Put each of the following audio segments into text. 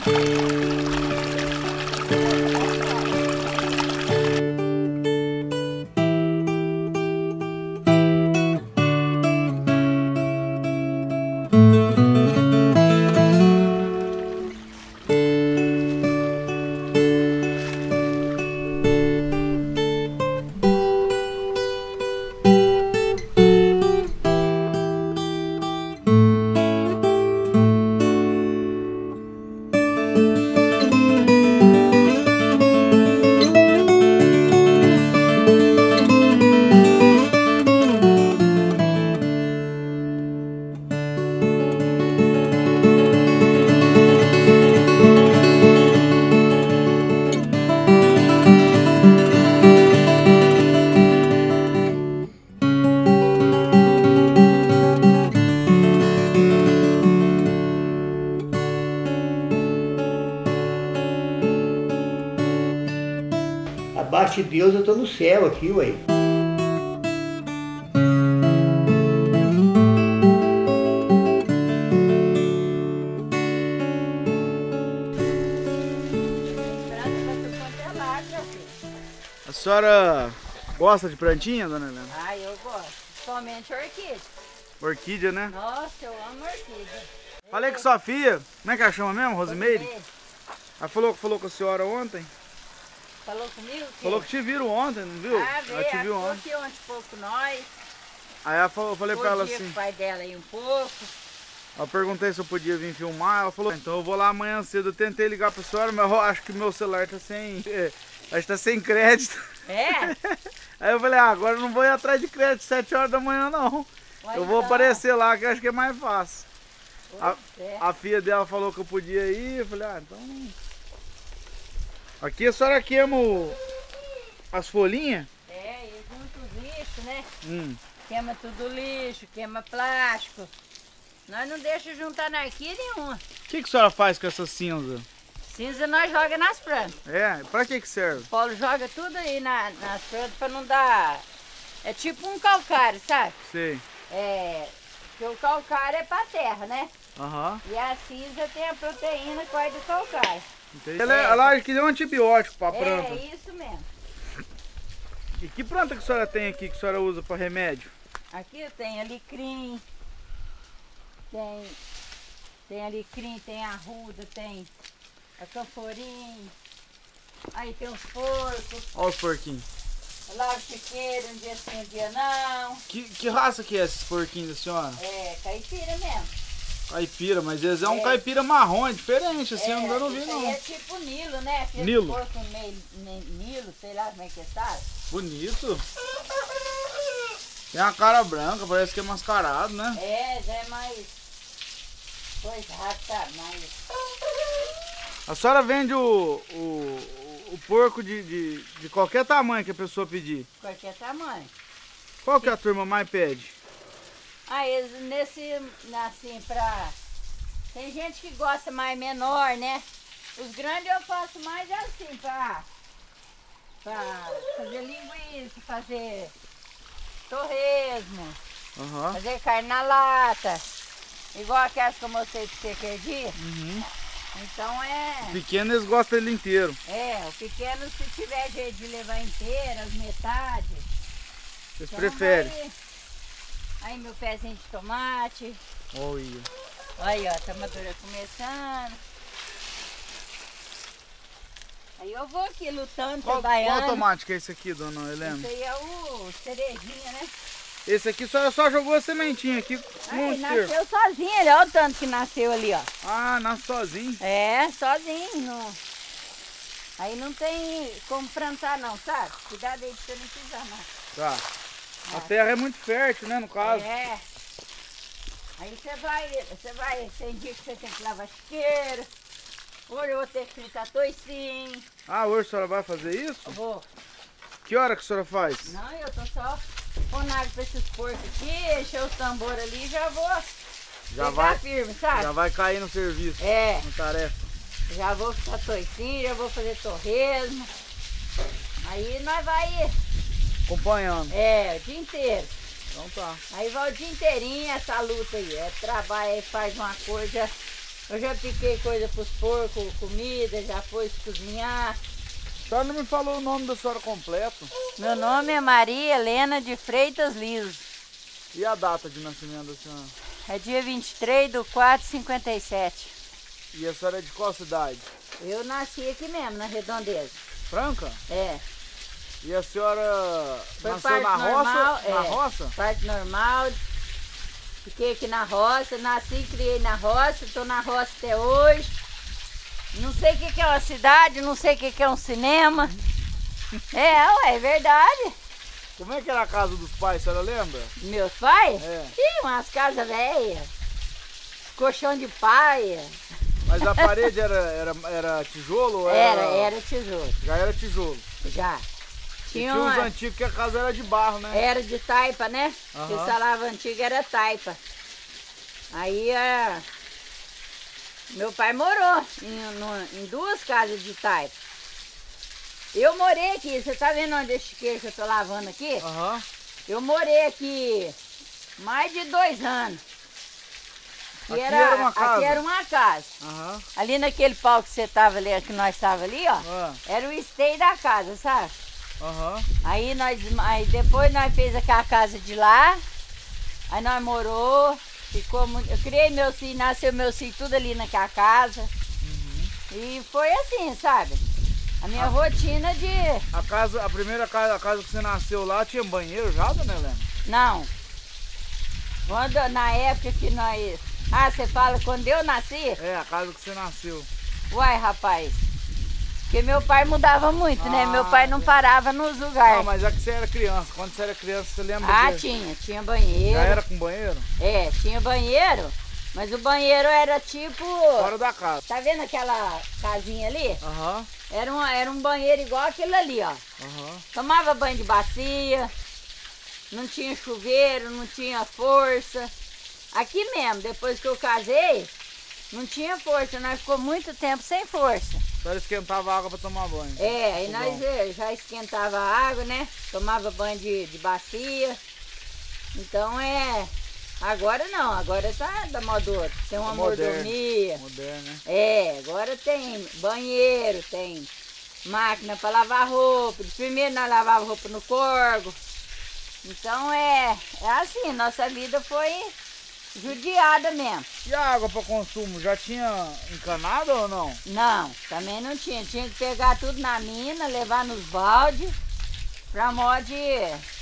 Abaixo de Deus eu tô no céu aqui, ué. A senhora gosta de plantinha, dona Helena? Ah, eu gosto. Somente orquídea. Orquídea, né? Nossa, eu amo orquídea. Falei com sua filha, como é que ela chama mesmo? Rosimeire? Ela falou com a senhora ontem? Falou comigo? Falou que te viram ontem, não viu? Ah, ela te viu ontem. aqui ontem pouco nós. Aí eu falei pra ela assim. O pai dela aí um pouco. Eu perguntei se eu podia vir filmar, ela falou, então eu vou lá amanhã cedo. Eu tentei ligar pra senhora, mas eu acho que meu celular tá sem. Acho que tá sem crédito. É? Aí eu falei, agora eu não vou ir atrás de crédito 7 horas da manhã não. Eu vou aparecer lá, que eu acho que é mais fácil. A filha dela falou que eu podia ir, eu falei, então. Aqui a senhora queima as folhinhas? É, e junto os lixos, né? Queima tudo lixo, queima plástico. Nós não deixamos juntar anarquia nenhuma. O que a senhora faz com essa cinza? Cinza nós joga nas plantas. É? Pra que serve? O Paulo joga tudo aí nas plantas pra não dar... É tipo um calcário, sabe? Sei. É, porque o calcário é pra terra, né? Aham. E a cinza tem a proteína que vai do calcário. Entendi. Ela acha que deu um antibiótico pra planta. É isso mesmo. E que planta que a senhora tem aqui que a senhora usa pra remédio? Aqui eu tenho alecrim, tem alecrim, tem arruda, tem a canforim, aí tem os porcos. Olha os porquinhos. Lá o chiqueiro, um dia sim, um dia não. Que raça que é esses porquinhos da senhora? É, caipira mesmo. Caipira, mas eles é um caipira marrom, é diferente, assim, eu não vi não. É tipo Nilo, né? Aquele Nilo? porco meio Nilo, sei lá como é que é, sabe? Bonito. Tem a cara branca, parece que é mascarado, né? É, já é mais coisado, sabe? Mais... A senhora vende o porco de qualquer tamanho que a pessoa pedir? Qualquer tamanho. Qual que a turma mais pede? Ah, eles assim, pra... Tem gente que gosta mais menor, né? Os grandes eu faço mais assim, pra fazer linguiça, fazer torresmo, fazer carne na lata. Igual aquelas que eu mostrei pra você aquele dia. Então é... O pequeno eles gostam dele inteiro. É, o pequeno se tiver jeito de levar inteiro, as metades. Vocês então preferem? Aí meu pezinho de tomate. Olha. Aí ó, a tomadura começando. Aí eu vou aqui lutando, trabalhando. Qual tomate que é esse aqui, dona Helena? Esse aí é o cerejinha, né? Esse aqui só jogou a sementinha aqui. Aí nasceu sozinho, olha o tanto que nasceu ali, ó. Ah, nasce sozinho? É, sozinho. Não... Aí não tem como plantar não, sabe? Cuidado aí pra você não pisar não. Tá. A terra é muito fértil, né, no caso? É. Aí você vai, tem dia que você tem que lavar chiqueiro. Hoje eu vou ter que fritar toicinho. Ah, hoje a senhora vai fazer isso? Vou. Que hora que a senhora faz? Não, eu tô só pondo água pra esses porcos aqui, encher os tambores ali e já vou pegar firme, sabe? Já vai cair no serviço. É. Na tarefa. Já vou fritar toicinho, já vou fazer torresmo. Aí nós vai acompanhando. É, o dia inteiro. Então tá. Aí vai o dia inteirinho essa luta aí. É trabalho, aí faz uma coisa, Eu já piquei coisa pros porcos, comida, já pôs cozinhar. A senhora não me falou o nome da senhora completo. Meu nome é Maria Helena de Freitas Liso. E a data de nascimento da senhora? É dia 23/4/57. E a senhora é de qual cidade? Eu nasci aqui mesmo, na Redondeza. Franca? É. E a senhora Foi nasceu parto na normal, roça? Na roça? Parto normal. Fiquei aqui na roça, nasci e criei na roça, estou na roça até hoje. Não sei o que é uma cidade, não sei o que é um cinema. É verdade. Como é que era a casa dos pais, a senhora lembra? Meus pais? É. Ih, umas casas velhas, colchão de paia. Mas a parede era tijolo? Ou Era tijolo, Já era tijolo. já. E tinha uns antigos que a casa era de barro, né? Era de taipa, né? Aham. Esse salava antigo era taipa. Aí meu pai morou em duas casas de taipa. Eu morei aqui, você tá vendo onde esse queijo que eu tô lavando aqui? Aham. Eu morei aqui mais de 2 anos. Aqui era uma casa? Aqui era uma casa. Aham. Ali naquele pau que você tava ali, que nós tava ali, ó, era o esteio da casa, sabe? Aham. Aí depois nós fez aquela casa de lá, aí nós morou, ficou muito. Eu criei meus filhos, nasceu meus filhos tudo ali naquela casa. Uhum. E foi assim, sabe? A minha rotina de. A primeira casa, a casa que você nasceu lá, tinha banheiro já, dona Helena? Não. Na época que nós. Ah, você fala quando eu nasci? É, a casa que você nasceu. Uai, rapaz. Porque meu pai mudava muito, né? Meu pai não parava nos lugares. Não, mas é que você era criança. Quando você era criança, você lembra Tinha banheiro. Já era com banheiro? É, tinha banheiro, mas o banheiro era tipo... Fora da casa. Tá vendo aquela casinha ali? Aham. Era um banheiro igual aquele ali, ó. Aham. Tomava banho de bacia, não tinha chuveiro, não tinha força. Aqui mesmo, depois que eu casei, não tinha força, nós ficou muito tempo sem força. A senhora esquentava água para tomar banho? É, aí nós já esquentava a água, né? Tomava banho de bacia. Então agora não, agora tá da moda outra. Tem uma mordomia. Moderno, né? É, agora tem banheiro, tem máquina para lavar roupa. Primeiro nós lavava roupa no corgo. Então é assim, nossa vida foi judiada mesmo. E a água para consumo, já tinha encanado ou não? Não, também não tinha. Tinha que pegar tudo na mina, levar nos baldes, pra modo de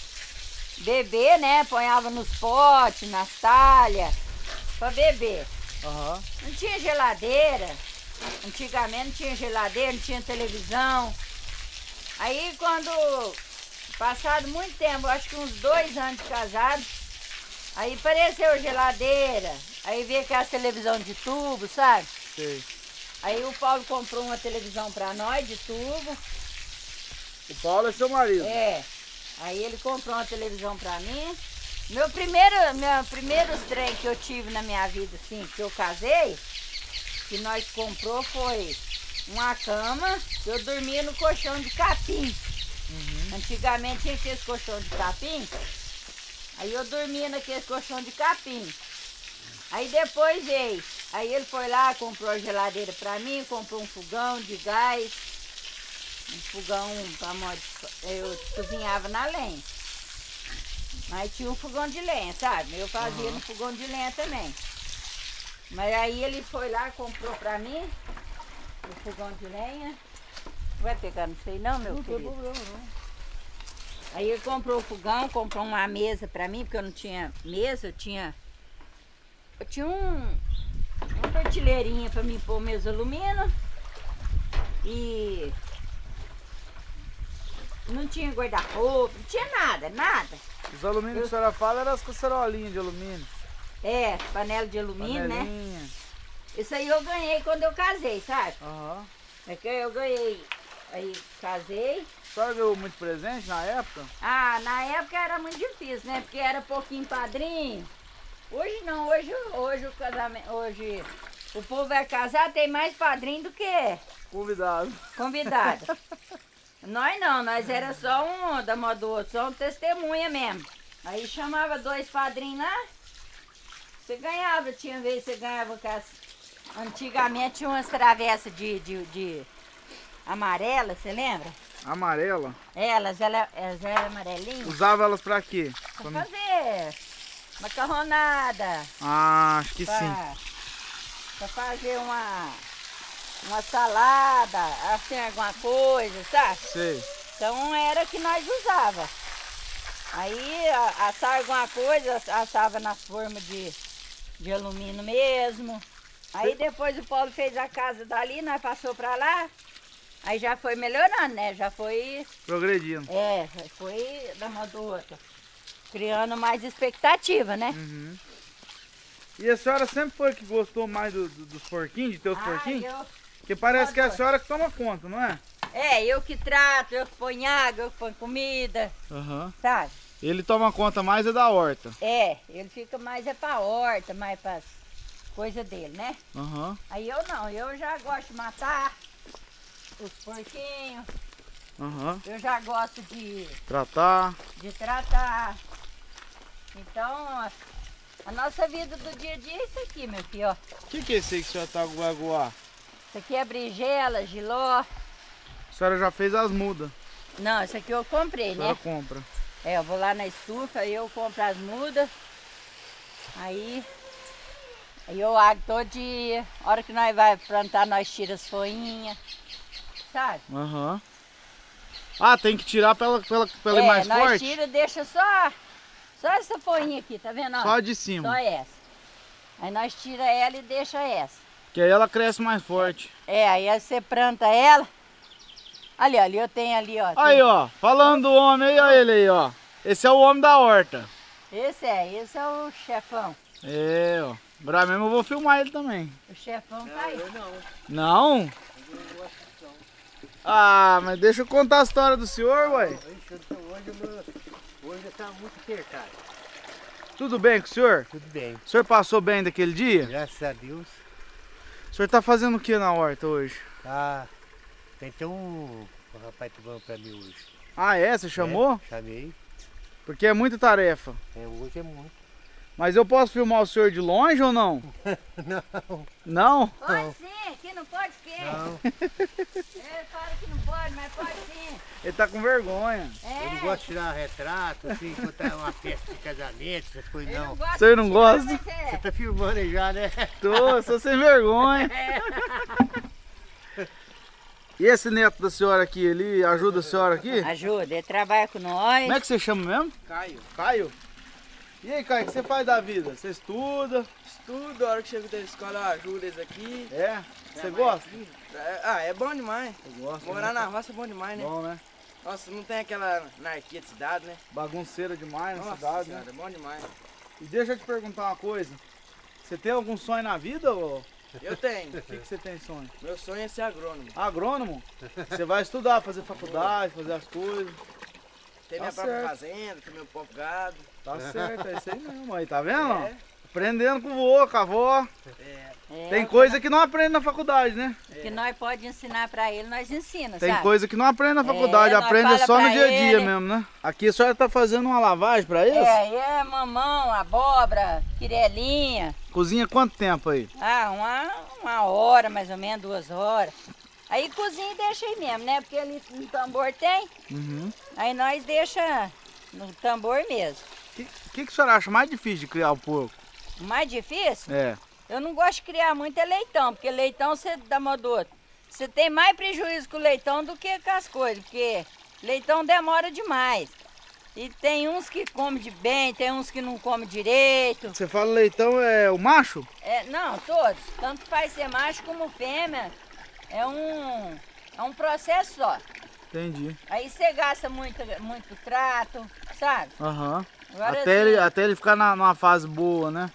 beber, né? Ponhava nos potes, nas talhas, pra beber. Aham. Não tinha geladeira. Antigamente não tinha geladeira, não tinha televisão. Aí quando, passado muito tempo, acho que uns 2 anos de casado, aí apareceu geladeira, aí veio aquela televisão de tubo, sabe? Sei. Aí o Paulo comprou uma televisão pra nós de tubo. O Paulo é seu marido? É. Aí ele comprou uma televisão pra mim. Meu primeiro trem que eu tive na minha vida, assim, que eu casei, que nós comprou foi uma cama, eu dormia no colchão de capim. Uhum. Antigamente tinha aqueles colchão de capim. Aí eu dormia naquele colchão de capim. Aí depois veio. Aí ele foi lá, comprou a geladeira pra mim, comprou um fogão de gás. Um fogão pra modo. Eu cozinhava na lenha. Mas tinha um fogão de lenha, sabe? Eu fazia no fogão de lenha também. Mas aí ele foi lá, comprou pra mim o fogão de lenha. Vai pegar, não sei não, meu querido. Não tem problema não. Aí ele comprou o fogão, comprou uma mesa pra mim, porque eu não tinha mesa, eu tinha uma prateleirinha pra mim pôr meus alumínios e não tinha guarda-roupa, não tinha nada. Os alumínios que a senhora fala eram as cacerolinhas de alumínio. É, panela de alumínio, Panelinha. né? Isso aí eu ganhei quando eu casei, sabe? Aham. É que eu ganhei, aí casei. A senhora deu muito presente na época? Ah, na época era muito difícil, né? Porque era pouquinho padrinho. Hoje não, hoje o casamento, hoje o povo vai casar, tem mais padrinho do que Convidado. convidado. Nós não, nós era só um da moda do outro, só um testemunha mesmo. Aí chamava 2 padrinhos lá, você ganhava, tinha vez que você ganhava Antigamente tinha umas travessas de amarela, você lembra? Amarela? Elas eram amarelinhas. Usava elas pra quê? Pra fazer macarronada. Ah, acho que sim. Pra fazer uma salada, assim, alguma coisa, sabe? Sei. Então era que nós usava. Aí assava alguma coisa, assava na forma de alumínio mesmo. Aí depois o Paulo fez a casa dali, nós passou pra lá. Aí já foi melhorando, né? Já foi... Progredindo. Foi da uma do outro. Criando mais expectativa, né? Uhum. E a senhora sempre foi que gostou mais dos porquinhos, de ter os porquinhos? Porque parece que é a senhora que toma conta, não é? Eu que trato, eu que ponho água, eu que ponho comida, sabe? Ele toma conta mais da horta. Ele fica mais pra horta, mais para coisas dele, né? Aí eu não, eu já gosto de matar os porquinhos. Eu já gosto de tratar. Então, a nossa vida do dia a dia é isso aqui, meu filho, ó. O que é esse aí que a senhora tá com aguar? Isso aqui é brigela, giló. A senhora já fez as mudas? Não, isso aqui eu comprei, né? A senhora compra. Eu vou lá na estufa, aí eu compro as mudas. Aí eu ago todo dia. A hora que nós vai plantar, nós tiramos as folhinhas. Sabe? Ah, tem que tirar pra ela ir mais forte? Nós tira, deixa só essa folhinha aqui, tá vendo? Só de cima. Só essa. Aí nós tira ela e deixa essa. Que aí ela cresce mais forte. Aí você planta ela. Ali, eu tenho ali, ó. Aí, ó, falando do homem aí, ó ele aí, ó. Esse é o homem da horta. Esse é o chefão. Ó. Bravo mesmo, eu vou filmar ele também. O chefão tá aí. Não? Ah, mas deixa eu contar a história do senhor, ué. Hoje tá muito cercado. Tudo bem com o senhor? Tudo bem. O senhor passou bem daquele dia? Graças a Deus. O senhor tá fazendo o que na horta hoje? Tem até um rapaz tomando pra mim hoje. Ah, você chamou? Chamei. Porque é muita tarefa. Hoje é muito. Mas eu posso filmar o senhor de longe ou não? Não. Não? Pode sim, aqui não pode quê? Não. Ele fala que não pode, mas pode sim. Ele tá com vergonha. Eu não gosto de tirar retrato, assim, quando é uma festa de casamento, essas coisas não. O senhor não gosta? Você tá filmando aí já, né? Tô, sou sem vergonha. E esse neto da senhora aqui, ele ajuda a senhora aqui? Ajuda, ele trabalha com nós. Como é que você chama mesmo? Caio. Caio? E aí, Caio, o que você faz da vida? Você estuda? Estudo, a hora que chego da escola eu ajudo eles aqui. Você gosta? É bom demais. Eu gosto. Morar na roça é bom demais, né? Bom, né? Nossa, não tem aquela anarquia de cidade, né? Bagunceira demais na Nossa cidade, senhora, né? é bom demais. E deixa eu te perguntar uma coisa. Você tem algum sonho na vida, ô? Eu tenho. O que você tem sonho? Meu sonho é ser agrônomo. Agrônomo? Você vai estudar, fazer faculdade, fazer as coisas. Ter minha própria fazenda, ter meu próprio gado. Tá certo, é isso aí mesmo aí, tá vendo? É. Aprendendo com o vô, com a avó. É. Tem coisa que não aprende na faculdade, né? Que nós pode ensinar pra ele, nós ensinamos, Tem sabe? coisa que não aprende na faculdade, nós aprende fala só no pra dia a dia ele. mesmo, né? Aqui a senhora tá fazendo uma lavagem pra eles? É mamão, abóbora, quirelinha. Cozinha quanto tempo aí? Uma hora, mais ou menos, 2 horas. Aí cozinha e deixa aí mesmo, né? Porque ali no tambor tem. Aí nós deixa no tambor mesmo. O que a senhora acha mais difícil de criar o porco? O mais difícil? Eu não gosto de criar muito é leitão, porque leitão você dá modo do outro. Você tem mais prejuízo com o leitão do que com as coisas, porque leitão demora demais. E tem uns que comem de bem, tem uns que não comem direito. Você fala leitão é o macho? Não, todos. Tanto faz ser macho como fêmea. É um processo só. Entendi. Aí você gasta muito trato, sabe? Agora, Até ele ficar numa fase boa, né?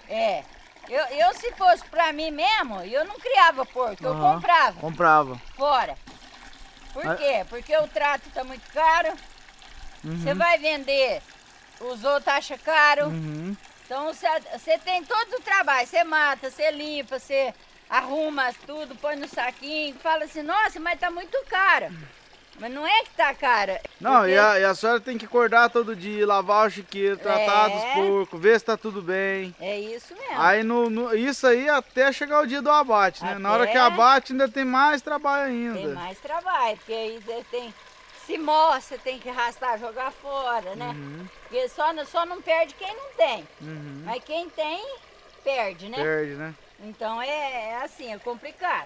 Eu se fosse pra mim mesmo, eu não criava porco, eu comprava. Comprava. Fora. Por quê? Porque o trato tá muito caro. Você vai vender, os outros acham caro. Então você tem todo o trabalho, você mata, você limpa, você arruma tudo, põe no saquinho, fala assim, nossa, mas tá muito caro. Mas não é que tá cara. Não, porque- e a senhora tem que acordar todo dia, lavar o chiqueiro, tratar dos porcos, ver se tá tudo bem. É isso mesmo. Aí isso aí até chegar o dia do abate, né? Na hora que abate ainda tem mais trabalho ainda. Tem mais trabalho, porque aí você tem... Se morre, você tem que arrastar, jogar fora, né? Porque só não perde quem não tem. Mas quem tem, perde, né? Perde, né? Então é assim, é complicado.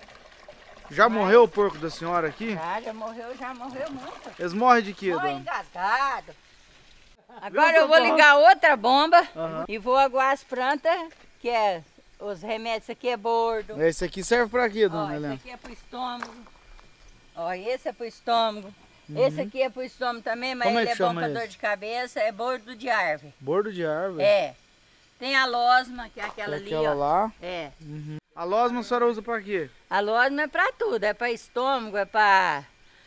Já morreu o porco da senhora aqui? Já morreu muito. Eles morrem de quê, Morre dona? engasgado. Agora eu vou ligar outra bomba Aham. e vou aguar as plantas, que é os remédios. Esse aqui é bordo. Esse aqui serve pra quê, Ó, dona esse Helena? aqui é pro estômago. Ó, esse é pro estômago. Esse aqui é pro estômago também, mas Como é ele que é bom chama pra esse? dor de cabeça. É bordo de árvore. Bordo de árvore? É. Tem a losma, que é aquela ali, Aquela ó. lá. É. A losma a senhora usa pra quê? A losma é pra tudo, é pra estômago, é pra...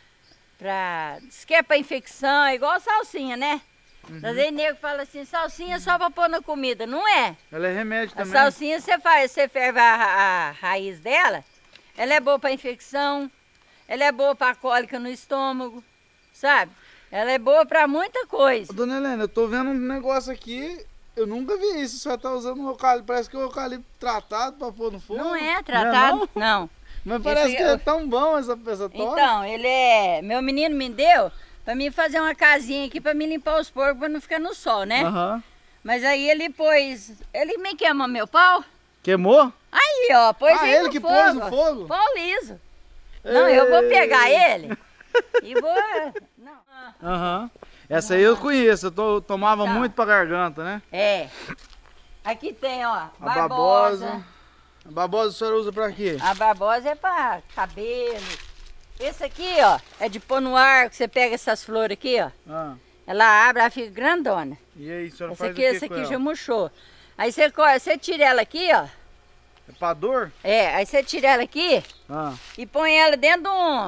Diz que é pra infecção, é igual salsinha, né? Às vezes nego fala assim, salsinha é só pra pôr na comida. Não é. Ela é remédio A também? salsinha você ferve a raiz dela, ela é boa pra infecção, ela é boa pra cólica no estômago, sabe? Ela é boa pra muita coisa. Ô, dona Helena, eu tô vendo um negócio aqui, eu nunca vi isso. A senhora tá usando um eucalipto, parece que é um eucalipto tratado pra pôr no fogo. Não é tratado, não. Mas parece Esse que é tão bom essa tora. Então, ele é... Meu menino me deu pra mim fazer uma casinha aqui pra me limpar os porcos pra não ficar no sol, né? Aham. Mas aí ele pôs... Ele me queimou meu pau. Queimou? Aí, ó, pôs Ah, aí ele no que fogo. pôs no fogo? Pau liso. Não, eu vou pegar ele e vou... Não. Aham. Essa aí eu conheço, tomava Tá. muito pra garganta, né? É. Aqui tem, ó, A babosa. A babosa a senhora usa pra quê? A babosa é pra cabelo. Esse aqui, ó, é de pôr no arco. Você pega essas flores aqui, ó. Ah. Ela abre, ela fica grandona. E aí, a senhora Essa faz aqui, o que essa com aqui ela? já murchou. Aí você tira ela aqui, ó. É pra dor? É, aí você tira ela aqui Ah. e põe ela dentro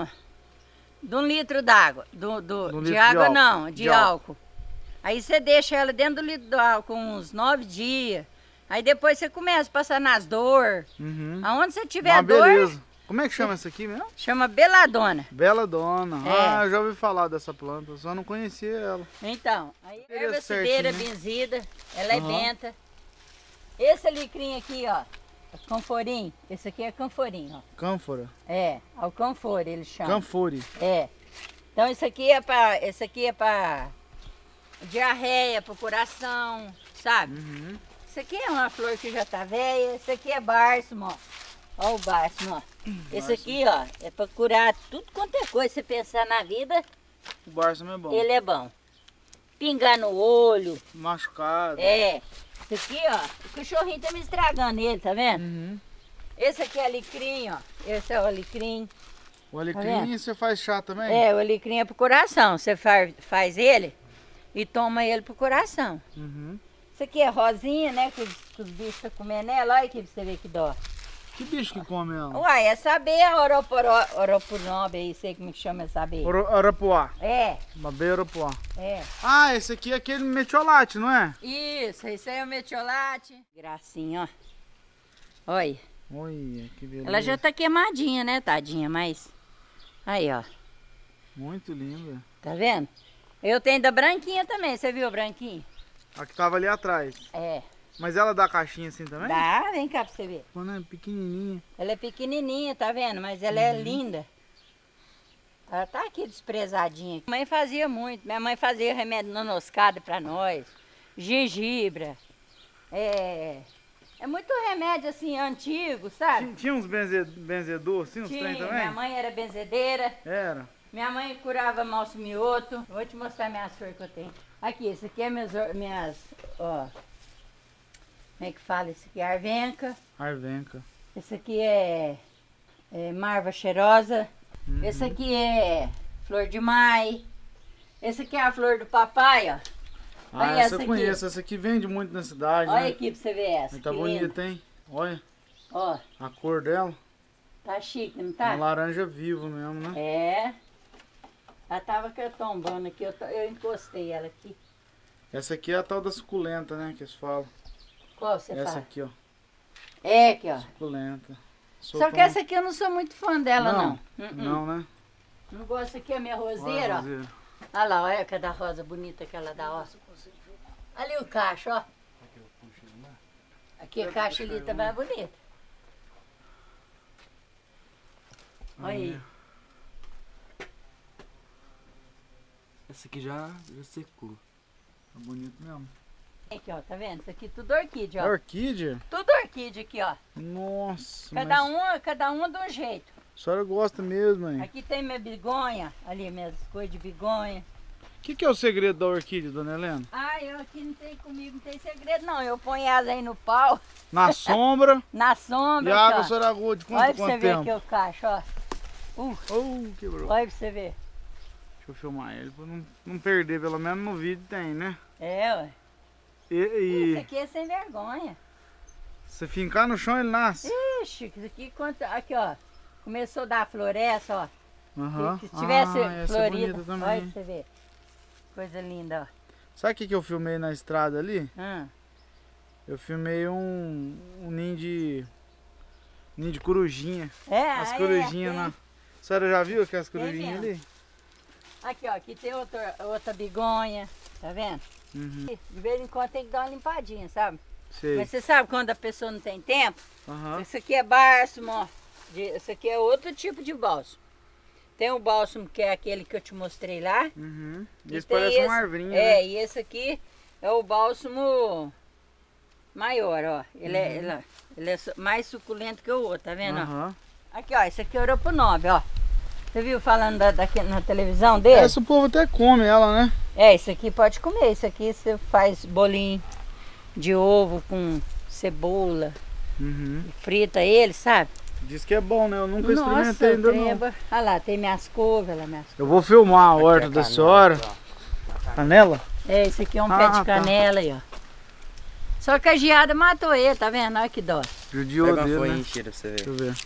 de um litro d'água. De um De litro de água álcool. não, de De álcool. Aí você deixa ela dentro do litro de álcool uns 9 dias. Aí depois você começa a passar nas dor. Uhum. Aonde você tiver Uma dor, beleza. Como é que chama essa aqui mesmo? chama beladona. Bela Dona. É. Ah, eu já ouvi falar dessa planta, eu só não conhecia ela. Então, aí Beleza, erva cideira certinho, né? benzida, ela é Aham. benta. Esse alecrim aqui, ó, é canforim. Esse aqui é canforim, ó. Cânfora. É, o canfor ele chama. Canfore. É. Então esse aqui é pra diarreia, pro coração, sabe? Uhum. Isso aqui é uma flor que já tá velha. Esse aqui é bálsamo, ó. Ó o bálsamo, ó. Esse aqui, ó, é pra curar tudo quanto é coisa. Você pensar na vida, O bálsamo é bom. ele é bom. Pingar no olho, Machucado. é. Esse aqui, ó, o cachorrinho tá me estragando ele, tá vendo? Uhum. Esse aqui é alecrim, ó. Esse é o alecrim. O Tá alecrim vendo? você faz chá também? É, o alecrim é pro coração. Você faz ele e toma ele pro coração. Uhum. Isso aqui é rosinha, né? Que os bichos estão comendo ela. Olha aqui pra você ver que dó. Que bicho que come ela? Uai, é saber a oropunobe aí, sei como que chama essa abelha. Arapuá. É, Uma beira arapuá. é. Ah, esse aqui é aquele metiolate, não é? Isso, esse aí é o metiolate. Gracinha, ó. Olha, Olha, que beleza. ela já tá queimadinha, né, tadinha, mas... Aí, ó, Muito linda. tá vendo? Eu tenho da branquinha também, você viu a branquinha? A que tava ali atrás. É. Mas ela dá caixinha assim também? Dá, vem cá pra você ver. Quando é pequenininha. Ela é pequenininha, tá vendo? Mas ela é linda. Ela tá aqui desprezadinha. Minha mãe fazia muito. Minha mãe fazia remédio nanoscada pra nós. Gengibre. É muito remédio assim, antigo, sabe? Tinha uns benzedor assim, uns trem também? Minha mãe era benzedeira. Era. Minha mãe curava mal mioto. Vou te mostrar minhas flores que eu tenho. Aqui, esse aqui é minhas ó. Como é que fala? Esse aqui é arvenca. Arvenca. Esse aqui é marva cheirosa. Uhum. Esse aqui é flor de mai. Esse aqui é a flor do papai, ó. Ah, Olha essa eu aqui. conheço. Essa aqui vende muito na cidade, Olha né? aqui pra você ver essa. Tá que bonita, linda. hein? Olha Ó, a cor dela. tá chique, não Um tá? laranja vivo mesmo, né? É. Ela tava tombando aqui, eu encostei ela aqui. Essa aqui é a tal da suculenta, né? Que eles falam. Qual você Essa fala? aqui, ó. É aqui, ó. Suculenta. Só que essa aqui eu não sou muito fã dela, não. Não, né? Não gosta aqui a minha roseira, ó. roseira. Olha lá, olha cada rosa bonita que ela dá, ó. Ali o cacho, ó. Aqui a caixa ali tá mais bonita. Olha aí. Essa aqui já secou. Tá bonito mesmo. Aqui, ó, tá vendo? Isso aqui tudo orquídea, ó. Orquídea? Tudo orquídea aqui, ó. Nossa, Cada uma de um jeito. a senhora gosta mesmo, hein? Aqui tem minha bigonha, ali minhas coisas de bigonha. O que é o segredo da orquídea, dona Helena? Ah, eu aqui não tem comigo, não tem segredo não. Eu ponho elas aí no pau, Na sombra. na sombra. E a água, a aqui, ó. senhora aguou de Olha pra quanto você ver tempo? aqui o cacho, ó. Quebrou. Olha pra você ver. Deixa eu filmar ele pra não perder, pelo menos no vídeo tem, né? É, ué. Isso aqui é sem vergonha. você fincar no chão, ele nasce. Ixi, isso aqui, aqui, ó. Começou a dar floresta, ó. Aham. Se tivesse essa é florida, bonita também. olha pra você ver. Coisa linda, ó. Sabe o que eu filmei na estrada ali? Ah, Eu filmei um ninho de corujinha. As corujinhas tem. na... A senhora já viu aquelas Tem corujinhas mesmo. ali? Aqui, ó, aqui tem outra bigonha, tá vendo? Uhum. De vez em quando tem que dar uma limpadinha, sabe? Sei. Mas você sabe quando a pessoa não tem tempo? Aham. Isso aqui é bálsamo, ó. Isso aqui é outro tipo de bálsamo. Tem o bálsamo que é aquele que eu te mostrei lá. Uhum. E Esse tem parece uma arvrinha, É, né? e esse aqui é o bálsamo maior, ó. Ele é mais suculento que o outro, tá vendo? Ó? Aham. Aqui, ó, esse aqui é o Europunove, ó. Você viu falando daqui na televisão dele? Essa o povo até come ela, né? É, isso aqui pode comer. Isso aqui você faz bolinho de ovo com cebola, Uhum. frita ele, sabe? Diz que é bom, né? Eu nunca Nossa, experimentei ainda não. treba. Olha lá, tem minhas couves, lá minhas... Eu vou filmar a horta da senhora. Canela? É, esse aqui é um pé de tá. canela aí, ó. Só que a geada matou ele, tá vendo? Olha que dó. Judiou Pega uma dele, folhinha né? e tira pra você ver. Deixa eu ver.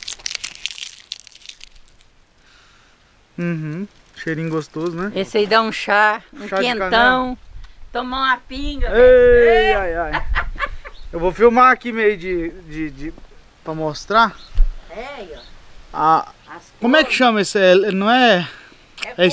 Uhum. Cheirinho gostoso, né? Esse aí dá um chá, um Chá de quentão, tomar uma pinga. Ei, ai, ai. Eu vou filmar aqui meio pra mostrar. É, aí, ó. A, As como é que chama esse? Não é... É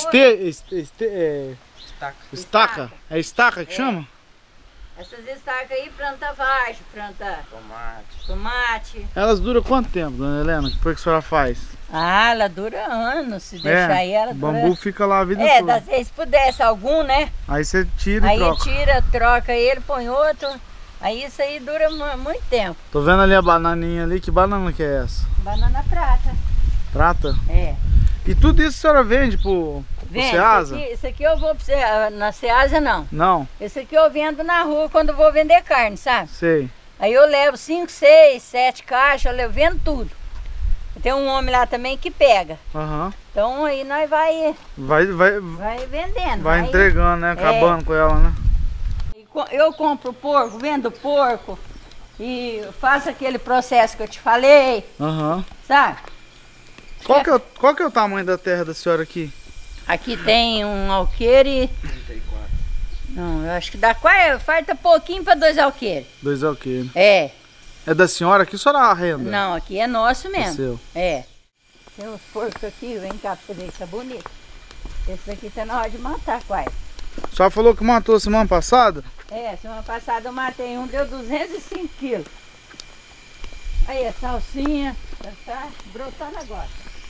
Estaca. estaca? É estaca que chama? Essas estacas aí planta vagem, planta Tomate. tomate. Elas duram quanto tempo, dona Helena? Depois que a senhora faz? Ah, ela dura anos, se deixar aí ela o dura... bambu fica lá a vida É, toda. se pudesse algum, né? Aí você tira e Aí troca. tira, troca ele, põe outro. Aí isso aí dura muito tempo. Tô vendo ali a bananinha ali. Que banana que é essa? Banana prata. Prata? É. E tudo isso a senhora vende pro Vende, Ceasa? Isso aqui eu vou na Ceasa não. Não, Esse aqui eu vendo na rua quando eu vou vender carne, sabe? sei. Aí eu levo 5, 6, 7 caixas, eu vendo tudo. Tem um homem lá também que pega. Aham. Então aí nós vai vendendo. Vai entregando, né? Acabando com ela, né? Eu compro porco, vendo porco e faço aquele processo que eu te falei, Aham. sabe? Qual que é o tamanho da terra da senhora aqui? Aqui tem um alqueire. 34. Não, eu acho que dá quase. Falta pouquinho para 2 alqueires. 2 alqueires. É. É da senhora aqui ou a senhora arrenda? Não, aqui é nosso É mesmo. seu. É. Tem uns porcos aqui, vem cá pra você ver que tá bonito. Esse daqui tá na hora de matar quase. A senhora falou que matou semana passada? É, semana passada eu matei um, deu 205 quilos. Aí a salsinha, tá brotando agora.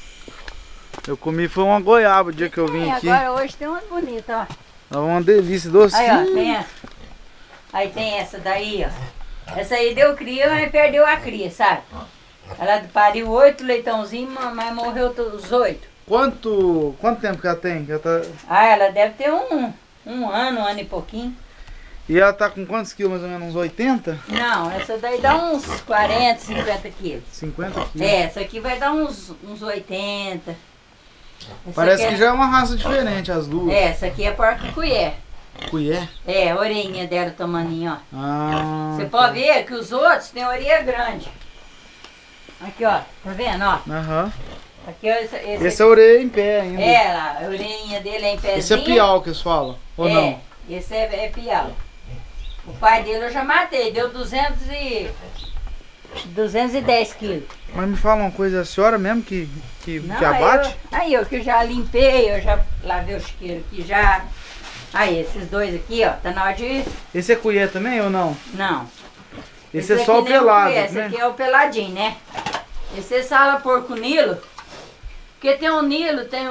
Eu comi foi uma goiaba o dia que eu vim aqui. Agora hoje tem umas bonitas, ó. Tava uma delícia, docinho. Aí, ó, tem essa. Aí tem essa daí, ó. Essa aí deu cria, mas perdeu a cria, sabe? Ela pariu 8 leitãozinhos, mas morreu os 8. Quanto tempo que ela tem? Que ela tá... Ah, ela deve ter um ano e pouquinho. E ela tá com quantos quilos, mais ou menos? Uns 80? Não, essa daí dá uns 40, 50 quilos. 50 quilos. É, essa aqui vai dar uns 80. Essa Parece aqui que já é uma raça diferente, as duas. essa aqui é porca colher. Colher? É, a orelhinha dela, tamaninho, ó. Ah. Você pode ver que os outros têm orelha grande. Aqui, ó. Tá vendo, ó? Aham. Aqui, ó, Esse é a orelha em pé ainda. É, lá, a orelhinha dele é em pezinho. Esse é piau que eles falam, ou não? Esse é piau. O pai dele eu já matei, deu 210 quilos. Mas me fala uma coisa, a senhora mesmo que Não, abate? Aí eu que já limpei, eu já lavei o chiqueiro aqui já. Aí, esses dois aqui, ó, tá na hora de... Esse é colher também ou não? Não. Esse é só o aqui nem pelado, esse né? aqui é o peladinho, né? Esse é sala porco Nilo. Porque tem o Nilo, tem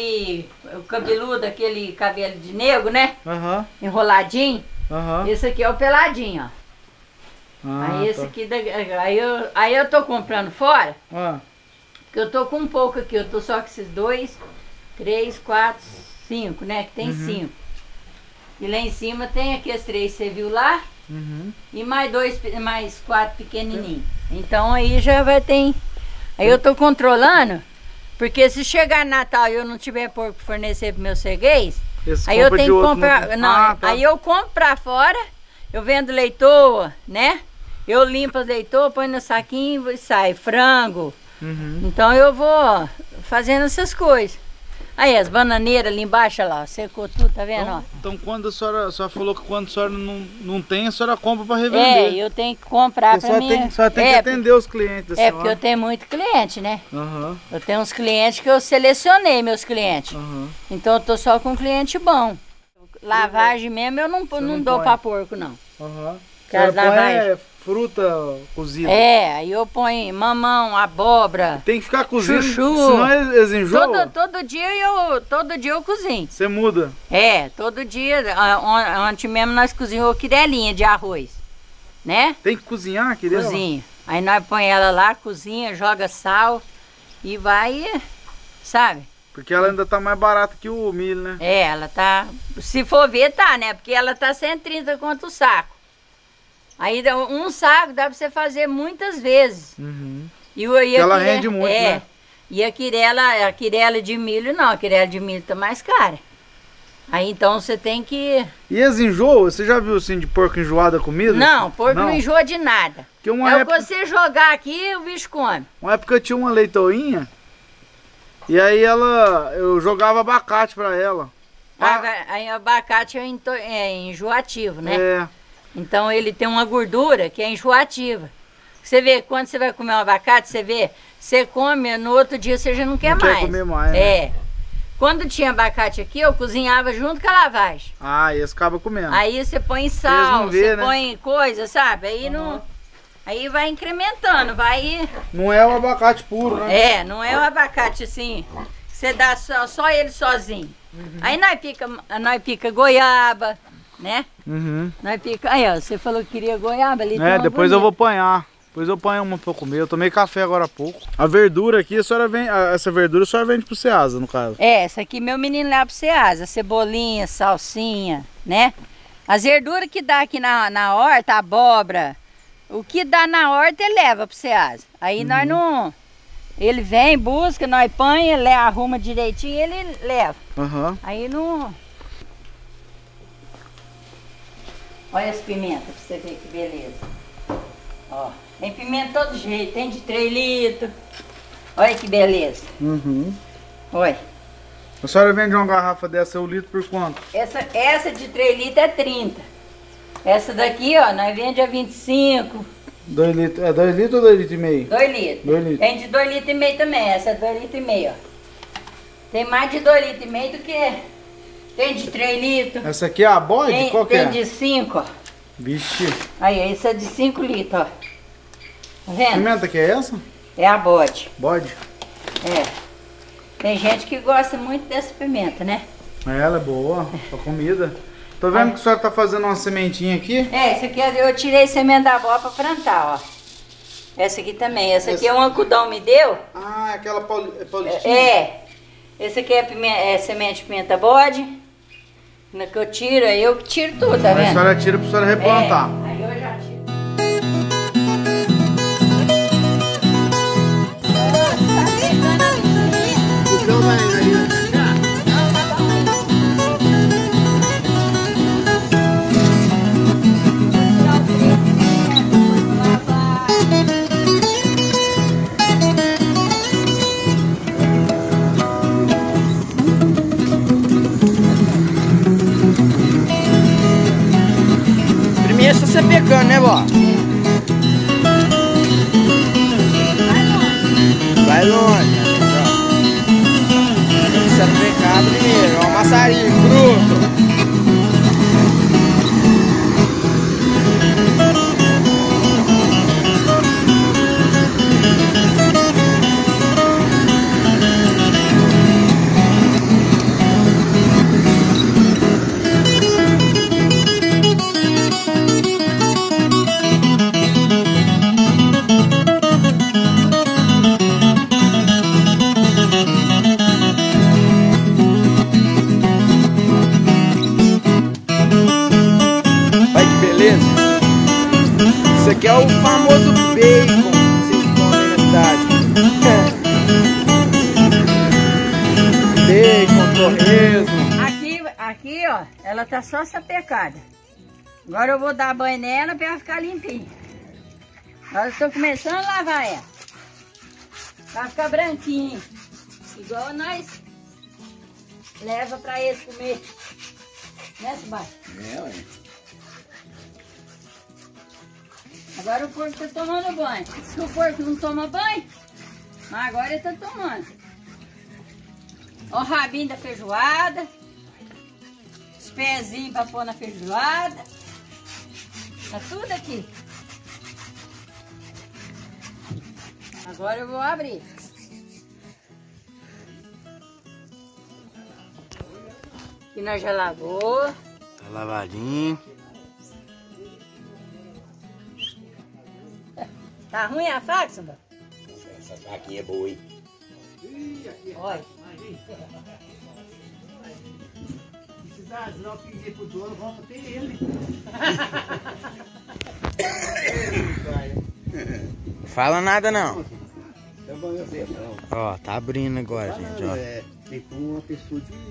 o cabeludo, aquele cabelo de negro, né? Aham, Enroladinho. aham. Esse aqui é o peladinho, ó. Ah, Aí esse tá. aqui, aí eu tô comprando fora, Ah, porque eu tô com um pouco aqui, eu tô só com esses 2, 3, 4, 5, né? Que tem 5. E lá em cima tem aqueles 3 que você viu lá, uhum. e mais 4 pequenininhos. Então aí já vai ter... Aí eu tô controlando, porque se chegar Natal e eu não tiver porco pra fornecer pro meus freguês, Esse aí eu compra de tenho que outro, comprar... né? Não, Ah, tá. aí eu compro pra fora, eu vendo leitoa, né? Eu limpo as leitoas, ponho no saquinho e sai frango. Uhum. Então eu vou fazendo essas coisas. Aí as bananeiras ali embaixo, olha lá, secou tudo, tá vendo? Ó? Então quando a senhora falou que quando a senhora não tem, a senhora compra para É, revender. eu tenho que comprar pra mim. A senhora tem que atender os clientes da É, senhora. porque eu tenho muito cliente, né? Aham, Eu tenho uns clientes que eu selecionei, meus clientes. aham. Então eu tô só com cliente bom. Lavagem mesmo eu não dou põe? pra porco, não. Aham. Que as A senhora põe lavagens- fruta cozida. É, aí eu ponho mamão, abóbora. Tem que ficar cozido, Chuchu. senão eles enjoam. Todo dia eu cozinho. Você muda. É, todo dia. Ontem mesmo nós cozinhamos quirelinha de arroz, né? Tem que cozinhar, querido? Cozinha. Aí nós põe ela lá, cozinha, joga sal e vai, sabe? Porque ela ainda tá mais barata que o milho, né? É, ela tá, se for ver, tá, né? Porque ela tá 130 quanto o saco. Aí um saco dá pra você fazer muitas vezes. Uhum. E ela rende muito, né? E a quirela de milho não, a quirela de milho tá mais cara. Aí então você tem que... E eles enjoam? Você já viu assim de porco enjoado a comida? Não, porco não enjoa de nada. Porque uma É o época, que você jogar aqui, o bicho come. uma época eu tinha uma leitoinha e aí eu jogava abacate pra ela. Aí o abacate é enjoativo, né? É. Então ele tem uma gordura que é enjoativa. Você vê, quando você vai comer um abacate, você come, no outro dia você já não quer Não quer mais. comer mais, né? É. Quando tinha abacate aqui, eu cozinhava junto com a lavagem. Ah, e eles acabam comendo. Aí você põe Eles sal, não vê, você né? põe coisa, sabe? Aí não. Aí vai incrementando, vai. Não é o abacate puro, né? É, não é o abacate assim. Você dá só ele sozinho. Aí nós pica goiaba, né? Uhum. Nós pica. Aí, ó, você falou que queria goiaba ali. tem É, uma depois eu vou bonita. apanhar. Depois eu apanho uma pra eu comer. Eu tomei café agora há pouco. A verdura aqui, a senhora vende. Essa verdura a senhora vende pro Ceasa, no caso. É, essa aqui meu menino leva pro Ceasa. Cebolinha, salsinha, né? As verduras que dá aqui na horta, abóbora, o que dá na horta ele leva pro Ceasa. Aí nós não... Ele vem, busca, nós põe, ele arruma direitinho e ele leva. Aham. Aí não... Olha as pimentas pra você ver que beleza. Ó, tem pimenta todo jeito, tem de 3 litros. Olha que beleza. Uhum. Olha. A senhora vende uma garrafa dessa, o litro por quanto? Essa de 3 litros é 30. Essa daqui, ó, nós vende a 25. 2 litros. É 2 litros ou 2 litros e meio? 2 litros. 2 litros. Tem de 2 litros e meio também. Essa é 2 litros e meio, ó. Tem mais de 2 litros e meio do que... Tem de 3 litros. Essa aqui é a bode? Tem, Qual que tem é? de 5, ó. Vixe. Aí, essa é de 5 litros, ó. Tá vendo? Pimenta que é essa? É a bode. Bode. É. Tem gente que gosta muito dessa pimenta, né? Ela é boa, pra comida. Tô vendo que a senhora tá fazendo uma sementinha aqui. É, essa aqui eu tirei semente da abóbora pra plantar, ó. Essa aqui também. Essa aqui é um algodão me deu. Ah, é aquela paulistinha? É. Esse aqui é semente de pimenta bode. Na que eu tiro, aí eu tiro tudo, tá Aí a vendo? senhora tira pra senhora replantar. É, aí eu já tiro. Então vai aí, já. Primeiro é só você pecando, né, vó? Vai longe. Vai longe, precisa pecar primeiro, é um maçarico bruto. Isso aqui é o famoso bacon que vocês comem na cidade. Bacon, torresmo. Aqui, ó, ela tá só sapecada. Agora eu vou dar banho nela pra ela ficar limpinha. Agora eu tô começando a lavar ela. Pra ficar branquinha. Igual nós leva pra eles comer. Né, Sebastião? É, ué. Agora o porco tá tomando banho. Se o porco não toma banho, mas agora ele tá tomando. Ó o rabinho da feijoada. Os pezinhos pra pôr na feijoada. Tá tudo aqui. Agora eu vou abrir. Aqui nós já lavou. Tá lavadinho. Tá ruim a faca, Samba? Essa faquinha é boa, hein? Olha. Se não pedir pro dono, volta ter ele. Fala nada não. Ó, tá abrindo agora, gente, ó. É, tem como uma pessoa de...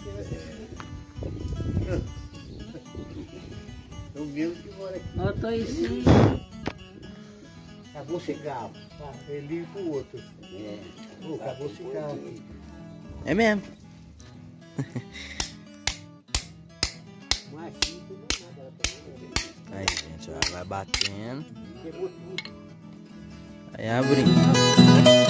Eu mesmo que mora aqui. Ó, tô aí. Acabou o cigarro. Tá, ele liga pro outro. É. Pô, acabou o cigarro aqui. É mesmo. Mas aqui não tem nada. Aí, gente, ó, vai batendo. Quebrou tudo. Aí abrindo.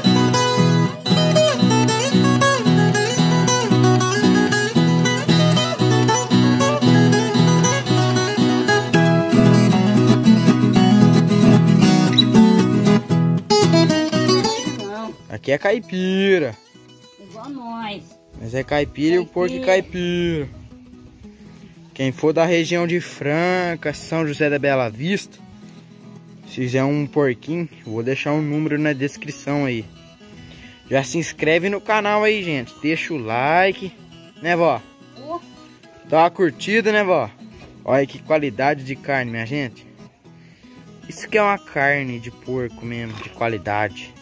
Aqui é caipira. Igual nós. Mas é caipira e o porco é caipira. Quem for da região de Franca, São José da Bela Vista, se fizer um porquinho, eu vou deixar um número na descrição aí. Já se inscreve no canal aí, gente. Deixa o like, né, vó? Dá uma curtida, né, vó? Olha que qualidade de carne, minha gente. Isso que é uma carne de porco mesmo, de qualidade.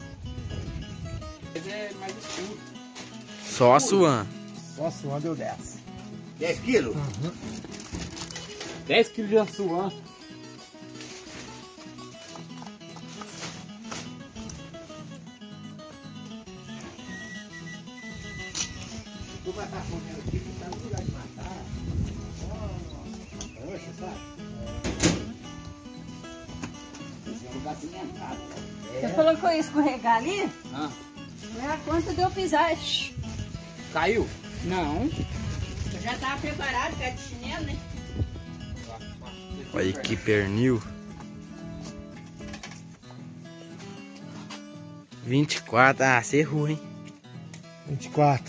Só a suã. Só a suã deu 10. 10 quilos? Uhum. 10 quilos de açuã. Tu vai estar comendo aqui, que tá no lugar de matar. Oxe, sabe? Esse é um lugar cimentado. Você falou que eu ia escorregar ali? Ah. Foi a conta de eu pisar. Caiu? Não. Eu já tava preparado, pé de chinelo, né? Olha que pernil. 24, ah, você errou, hein? 24.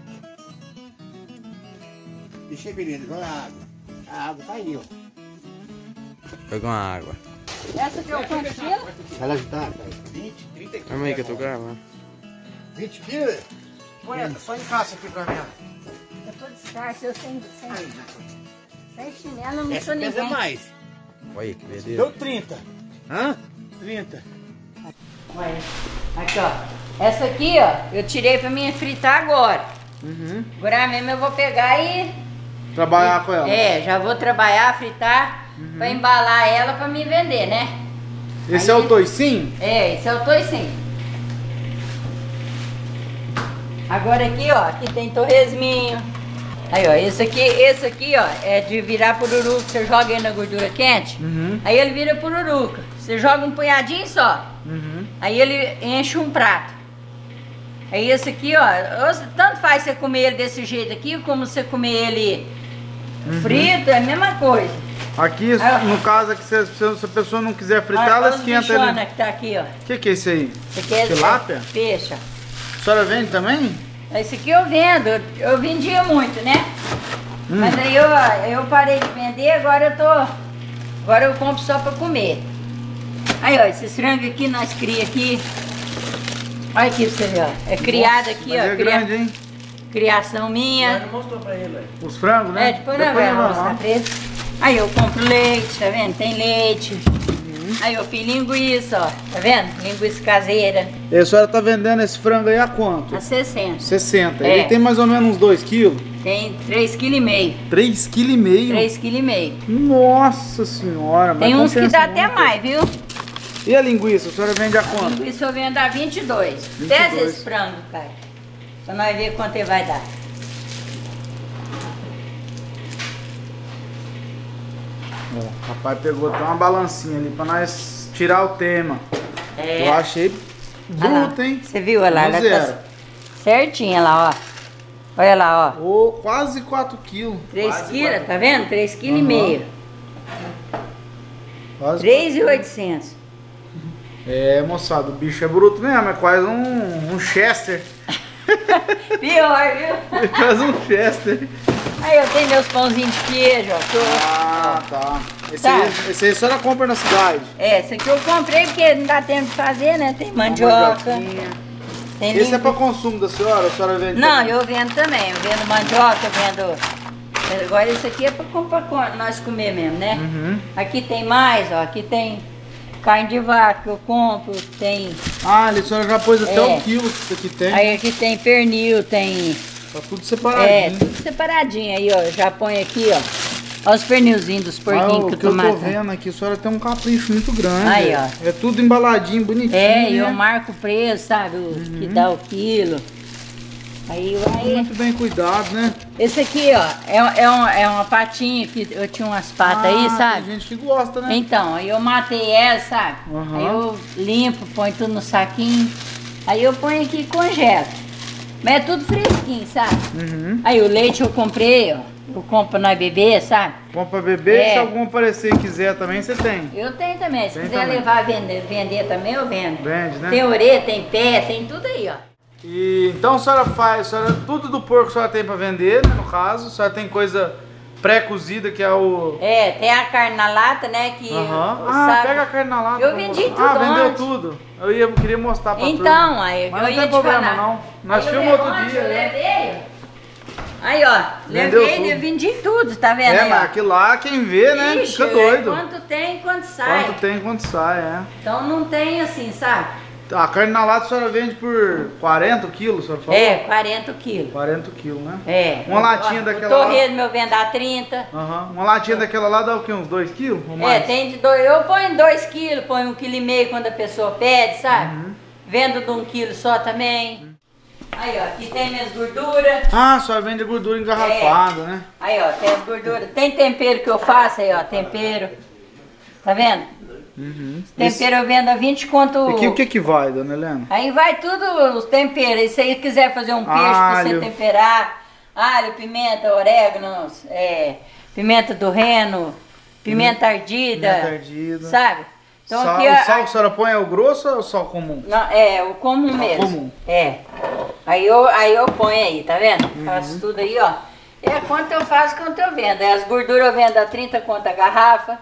Deixa beleza, joga a água. A água tá aí, ó. Joga uma água. Essa que é o quanto quilo? Vai ajudar, cara. 20, 30 quilos. Calma aí que eu tô gravando. 20 quilos? Põe só encaixa aqui pra mim. Eu tô descalço, eu sem chinelo, eu não sou ninguém. Pesa mais. Olha que beleza. Deu 30. Hã? 30. Olha, aqui ó. Essa aqui ó, eu tirei pra mim fritar agora. Agora mesmo eu vou pegar e... Trabalhar com ela. É, já vou trabalhar, fritar, pra embalar ela pra me vender, né? Esse aí, é o toicinho? É, esse é o toicinho. Agora aqui, ó, aqui tem torresminho. Aí, ó, esse aqui, ó, é de virar pururuca. Você joga ele na gordura quente, aí ele vira pururuca. Você joga um punhadinho só. Aí ele enche um prato. Aí esse aqui, ó, tanto faz você comer ele desse jeito aqui, como você comer ele frito, é a mesma coisa. Aqui, no caso, aqui, se a pessoa não quiser fritar, ela esquenta ele. Que tá aqui, ó. O que é isso aí? Isso aqui é tilápia? Peixe. A senhora vende também? Esse aqui eu vendo, eu vendia muito, né? Mas aí eu parei de vender, agora eu compro só pra comer. Aí, ó, esses frangos aqui, nós criamos aqui. Olha aqui pra você ver, ó. É criado aqui, ó. É grande, hein? Criação minha. Não mostrou pra ele, velho. Os frangos, né? Depois nós vamos mostrar pra ele. Aí eu compro leite, tá vendo? Tem leite. Aí eu fiz linguiça, ó. Tá vendo? Linguiça caseira. E a senhora tá vendendo esse frango aí a quanto? A 60. 60. É. Ele tem mais ou menos uns 2 quilos? Tem 3,5 kg. 3,5 kg? 3,5 kg. Nossa senhora. Tem uns que dá até muito. mais, viu? E a linguiça? A senhora vende a quanto? Linguiça eu vendo a 22. 10 esse frango, cara. Pra nós ver quanto ele vai dar. Ó, o papai pegou até uma balancinha ali pra nós tirar o tema. É. Eu achei bruto, hein? Você viu, olha lá? No Ela zero. tá certinha lá, ó. Olha lá, ó. Ô, quase 4 quilos. 3 quilos, tá vendo? 3,5 kg. Quase 3,800. É, moçada, o bicho é bruto mesmo, é quase um Chester. Pior, viu? Quase um Chester. Aí eu tenho meus pãozinhos de queijo, ó. Ah, tá. Tá. Esse aí a senhora compra na cidade? É, esse aqui eu comprei porque não dá tempo de fazer, né? Tem mandioca. Tem Esse é para consumo da senhora? A senhora vende? Não, também? eu vendo também. Eu vendo mandioca, eu vendo... Agora esse aqui é para nós comer mesmo, né? Uhum. Aqui tem mais, ó. Aqui tem carne de vaca que eu compro, tem... Ah, a senhora já pôs até É. o quilo que isso aqui tem. Aí aqui tem pernil, tem... Tá tudo separadinho. tudo separadinho aí, ó. Já põe aqui, ó. Olha os pernilzinhos dos porquinhos que eu tô eu tô matando. vendo aqui, a senhora tem um capricho muito grande. Aí, ó. É tudo embaladinho, bonitinho. É, e eu né? marco o preço, sabe? O que dá o quilo. Aí vai... Muito bem cuidado, né? Esse aqui, ó, é uma patinha que eu tinha umas patas aí, sabe? Tem gente que gosta, né? Então, aí eu matei ela, sabe? Uhum. Aí eu limpo, ponho tudo no saquinho. Aí eu ponho aqui e congelo. Mas é tudo fresquinho, sabe? Uhum. Aí o leite eu comprei, ó. Eu compro pra nós beber, sabe? Bom pra beber, É. se algum aparecer e quiser também, você tem. Eu tenho também. Se Tem quiser também. levar vender também, eu vendo. Vende, né? Tem orelha, tem pé, tem tudo aí, ó. E então a senhora faz, tudo do porco a senhora tem pra vender, né, no caso. A senhora tem coisa pré-cozida, que é o... É, tem a carne na lata, né? Que Aham. o Ah, saco- pega a carne na lata. Eu pra vendi mostrar. tudo vendeu ontem. tudo. Eu queria mostrar pra turma. Então, aí Mas eu não ia tem te problema, falar. não. Nós Aí eu filmamos outro ontem dia, eu né? levei. Aí, ó, Vendeu levei, tudo. eu vendi tudo, tá vendo? É, aí, mas ó. aquilo lá, quem vê, né, Ixi, fica doido. Quanto tem, quanto sai. Quanto tem, quanto sai, é. Então não tem assim, sabe? A carne na lata a senhora vende por 40 quilos, a senhora falou? É, 40 quilos. 40 quilos, né? É. Uma latinha Ó, daquela O lá. torresmo meu vendo a 30. Aham. Uma latinha daquela lá dá o quê? Uns 2 quilos? Ou É, mais? tem de dois. Eu ponho 2 quilos, ponho 1,5 kg quando a pessoa pede, sabe? Uhum. Vendo de 1 quilo só também. Aí, ó, aqui tem minhas gorduras. Ah, a senhora vende gordura engarrafada, né? Aí, ó, tem as gorduras. Tem tempero que eu faço aí, ó, tempero. Tá vendo? Uhum. Tempero eu vendo a 20 conto. Aqui o que que vai, dona Helena? Aí vai tudo os temperos. E se você quiser fazer um peixe pra você Alho. temperar, alho, pimenta, orégano, pimenta do reino, pimenta ardida. Pimenta ardida. Sabe? Então Sal, aqui o sal que a senhora põe é o grosso ou é o sal comum? não, é o comum mesmo. comum. É. Aí eu ponho aí, tá vendo? Faço tudo aí, ó. É quanto eu faço, quanto eu vendo. As gorduras eu vendo a 30 conto a garrafa.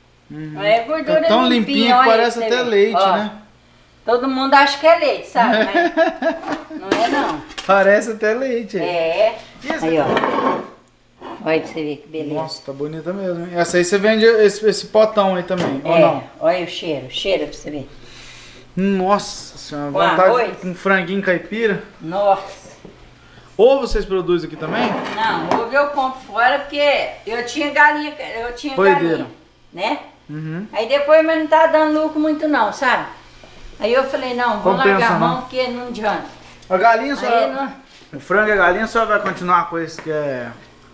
Aí a gordura É tão limpinha que olha aí parece pra até você ver. leite, Ó, né? Todo mundo acha que é leite, sabe? Mas não é não. Parece até leite. É. E essa Aí, ó. aqui? Olha pra você ver que beleza. Nossa, tá bonita mesmo, hein? Essa aí você vende esse potão aí também, ou É, não? olha o cheiro pra você ver. Nossa senhora, Com vontade arroz? com franguinho caipira. Nossa. Ou vocês produzem aqui também? Não, ovo eu compro fora porque eu tinha galinha, Poideira. né? Uhum. Aí depois, mas não tá dando lucro muito não, sabe? Aí eu falei, não, vou Compensa, largar a mão não. porque não adianta. A galinha, Aí senhora, não... o frango e a galinha, a senhora vai continuar com esse que é...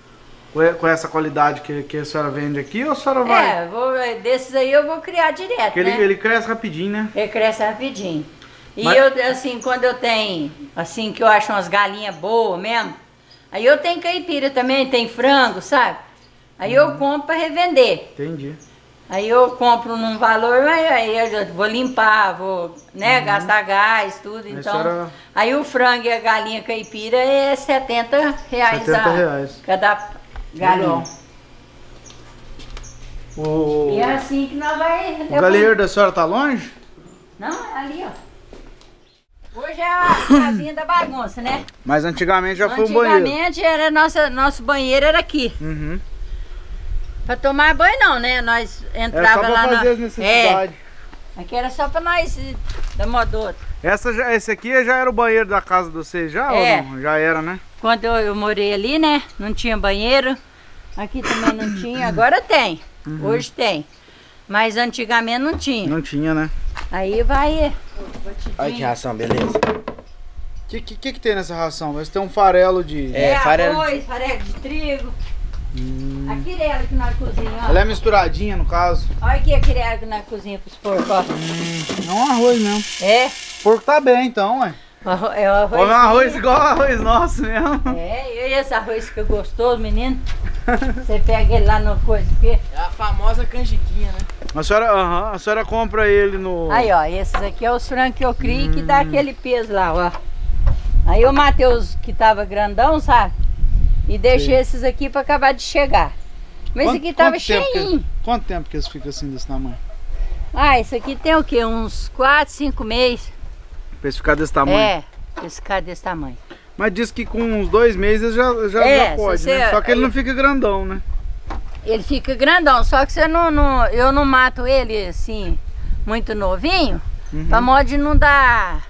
Com essa qualidade que a senhora vende aqui, ou a senhora vai? desses aí eu vou criar direto, Porque né? ele cresce rapidinho, né? Ele cresce rapidinho. E eu, assim, quando eu tenho, assim, que eu acho umas galinhas boas mesmo, aí eu tenho caipira também, tem frango, sabe? Aí eu compro para revender. Entendi. Aí eu compro num valor, aí eu vou limpar, vou, né, gastar gás, tudo. Então, aí o frango e a galinha caipira é R$70 cada galinha. E é assim que nós vai... O galinheiro da senhora tá longe? Não, é ali, ó. Hoje é a casinha da bagunça, né? Mas antigamente já foi um banheiro. Antigamente era nosso banheiro era aqui. Uhum. Pra tomar banho não, né? Nós entrava lá na... fazer as necessidades. Aqui era só pra nós da moda. Esse aqui já era o banheiro da casa de vocês já ou não? Já era, né? Quando eu morei ali, né? Não tinha banheiro. Aqui também não tinha. Agora tem. Hoje tem. Mas antigamente não tinha. Não tinha, né? Aí vai... Olha que ração, beleza. O que tem nessa ração? Mas tem um farelo de... farelo arroz, farelo de trigo. A quirela que nós cozinhamos, ó. Ela é misturadinha, no caso. Olha aqui a quirela que nós cozinhamos pros porcos, ó. É um arroz mesmo. É. O porco tá bem, então, ué. É o arroz. Come um arroz igual o arroz nosso mesmo. E esse arroz fica gostoso, menino. Você pega ele lá no coisa, porque... É a famosa canjiquinha, né? A senhora compra ele no... Aí, ó, esses aqui é os frangos que eu crio que dá aquele peso lá, ó. Aí eu matei os que tava grandão, sabe? E deixei esses aqui pra acabar de chegar. Mas esse aqui tava cheinho. Quanto tempo que eles ficam assim desse tamanho? Ah, esse aqui tem o quê? Uns 4, 5 meses. Pra eles ficar desse tamanho? É, esse ficar desse tamanho. Mas diz que com uns 2 meses já pode, né? Só que ele não fica grandão, né? Ele fica grandão, só que eu não mato ele assim, muito novinho, pra modo de não dar...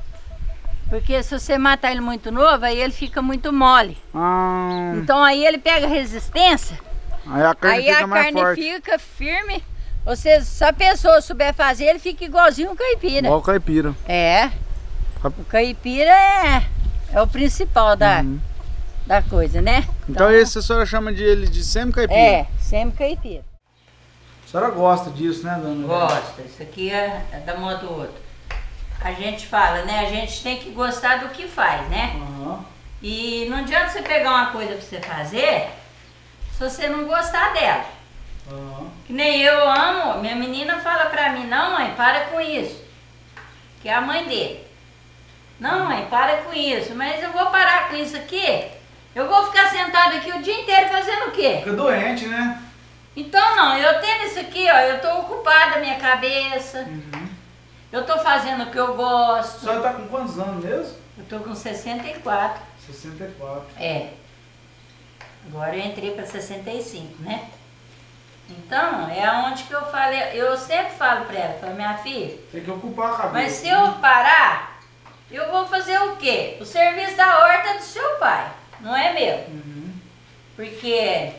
Porque se você matar ele muito novo, aí ele fica muito mole. Então aí ele pega resistência, aí a carne fica firme. Ou seja, se a pessoa souber fazer, ele fica igualzinho o caipira. Igual o caipira. É. O caipira é o principal da coisa, né? Então esse a senhora chama ele de semi-caipira? É, semi-caipira. A senhora gosta disso, né, dona? Gosta. Isso aqui é da mão do outro. A gente fala, né? A gente tem que gostar do que faz, né? E não adianta você pegar uma coisa pra você fazer se você não gostar dela. Que nem eu amo, minha menina fala pra mim, não mãe, para com isso. Que é a mãe dele. Não mãe, para com isso. Mas eu vou parar com isso aqui? Eu vou ficar sentada aqui o dia inteiro fazendo o quê? Fica doente, né? Então não, eu tendo isso aqui, ó, eu tô ocupada minha cabeça. Eu tô fazendo o que eu gosto. A senhora tá com quantos anos mesmo? Eu tô com 64. 64. É. Agora eu entrei para 65, né? Então, é onde que eu falei, eu sempre falo para ela, falo, minha filha, tem que ocupar a cabeça. Mas se eu parar, eu vou fazer o quê? O serviço da horta é do seu pai, não é meu. Porque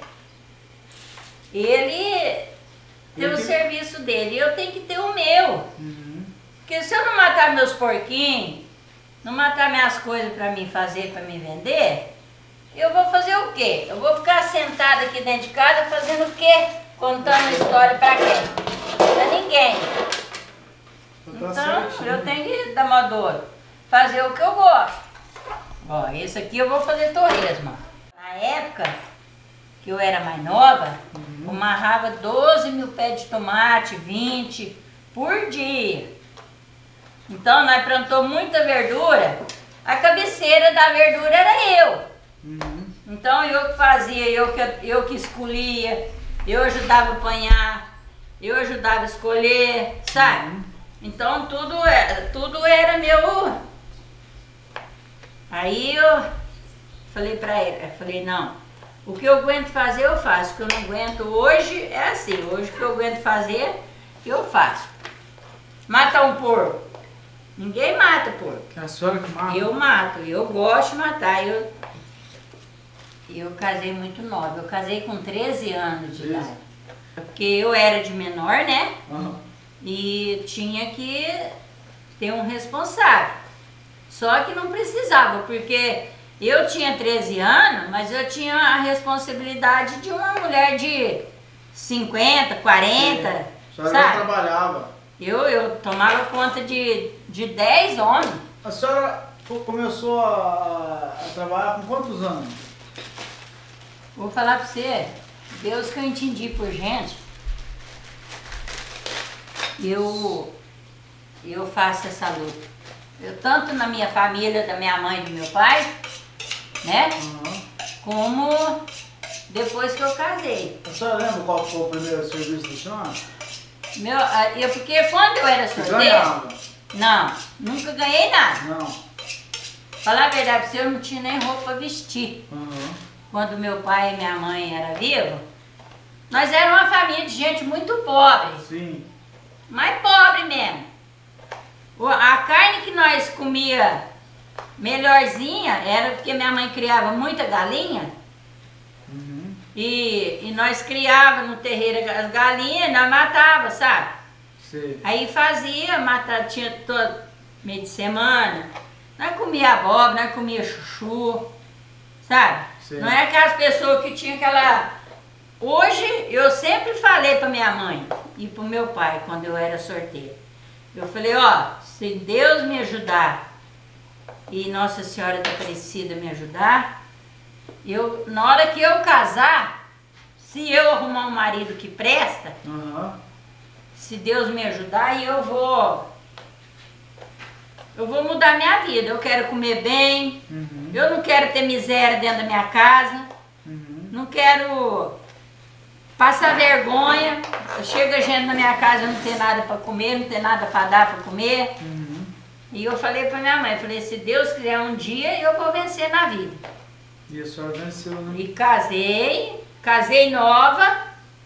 ele tem o serviço dele e eu tenho que ter o meu. Porque se eu não matar meus porquinhos, não matar minhas coisas para mim fazer, para mim vender, eu vou fazer o quê? Eu vou ficar sentada aqui dentro de casa fazendo o quê? Contando história para quem? Para ninguém. Então, eu tenho que dar maduro, fazer o que eu gosto. Ó, esse aqui eu vou fazer torresmo. Na época que eu era mais nova, eu amarrava 12 mil pés de tomate, 20 por dia. Então, nós plantamos muita verdura, a cabeceira da verdura era eu. Então, eu que fazia, eu que escolhia, eu ajudava a apanhar, eu ajudava a escolher, sabe? Então, tudo era meu. Aí eu falei pra ele, eu falei, não, o que eu aguento fazer, eu faço. O que eu não aguento hoje é assim, hoje o que eu aguento fazer, eu faço. Matar um porco. Ninguém mata porco. É a senhora que mata? Eu mato, eu gosto de matar. Eu casei muito nova, eu casei com 13 anos de idade. Porque eu era de menor, né? E tinha que ter um responsável. Só que não precisava, porque eu tinha 13 anos, mas eu tinha a responsabilidade de uma mulher de 50, 40, A senhora sabe? já trabalhava. Eu tomava conta de 10 homens. A senhora começou a trabalhar com quantos anos? Vou falar pra você, Deus que eu entendi por gente, eu faço essa luta. Eu tanto na minha família, da minha mãe e do meu pai, né? Como depois que eu casei. A senhora lembra qual foi o primeiro serviço da senhora? Porque quando eu era solteira... Não, nunca ganhei nada. Não. Falar a verdade pra você, eu não tinha nem roupa pra vestir. Quando meu pai e minha mãe eram vivos, nós éramos uma família de gente muito pobre. Sim. Mas pobre mesmo. A carne que nós comia melhorzinha era porque minha mãe criava muita galinha. E nós criávamos no terreiro as galinhas e nós matávamos, sabe? Sim. Aí fazia, tinha todo meio de semana. Nós comia abóbora, nós comia chuchu, sabe? Sim. Não é aquelas pessoas que tinham aquela... Hoje, eu sempre falei pra minha mãe e pro meu pai, quando eu era sorteira. Eu falei, ó, se Deus me ajudar e Nossa Senhora da Aparecida me ajudar, na hora que eu casar, se eu arrumar um marido que presta, se Deus me ajudar, eu vou mudar minha vida. Eu quero comer bem, eu não quero ter miséria dentro da minha casa, não quero passar vergonha. Chega gente na minha casa, eu não tenho nada para comer, não tenho nada para dar para comer. E eu falei para minha mãe, falei, se Deus quiser um dia, eu vou vencer na vida. E a senhora venceu, né? E casei nova,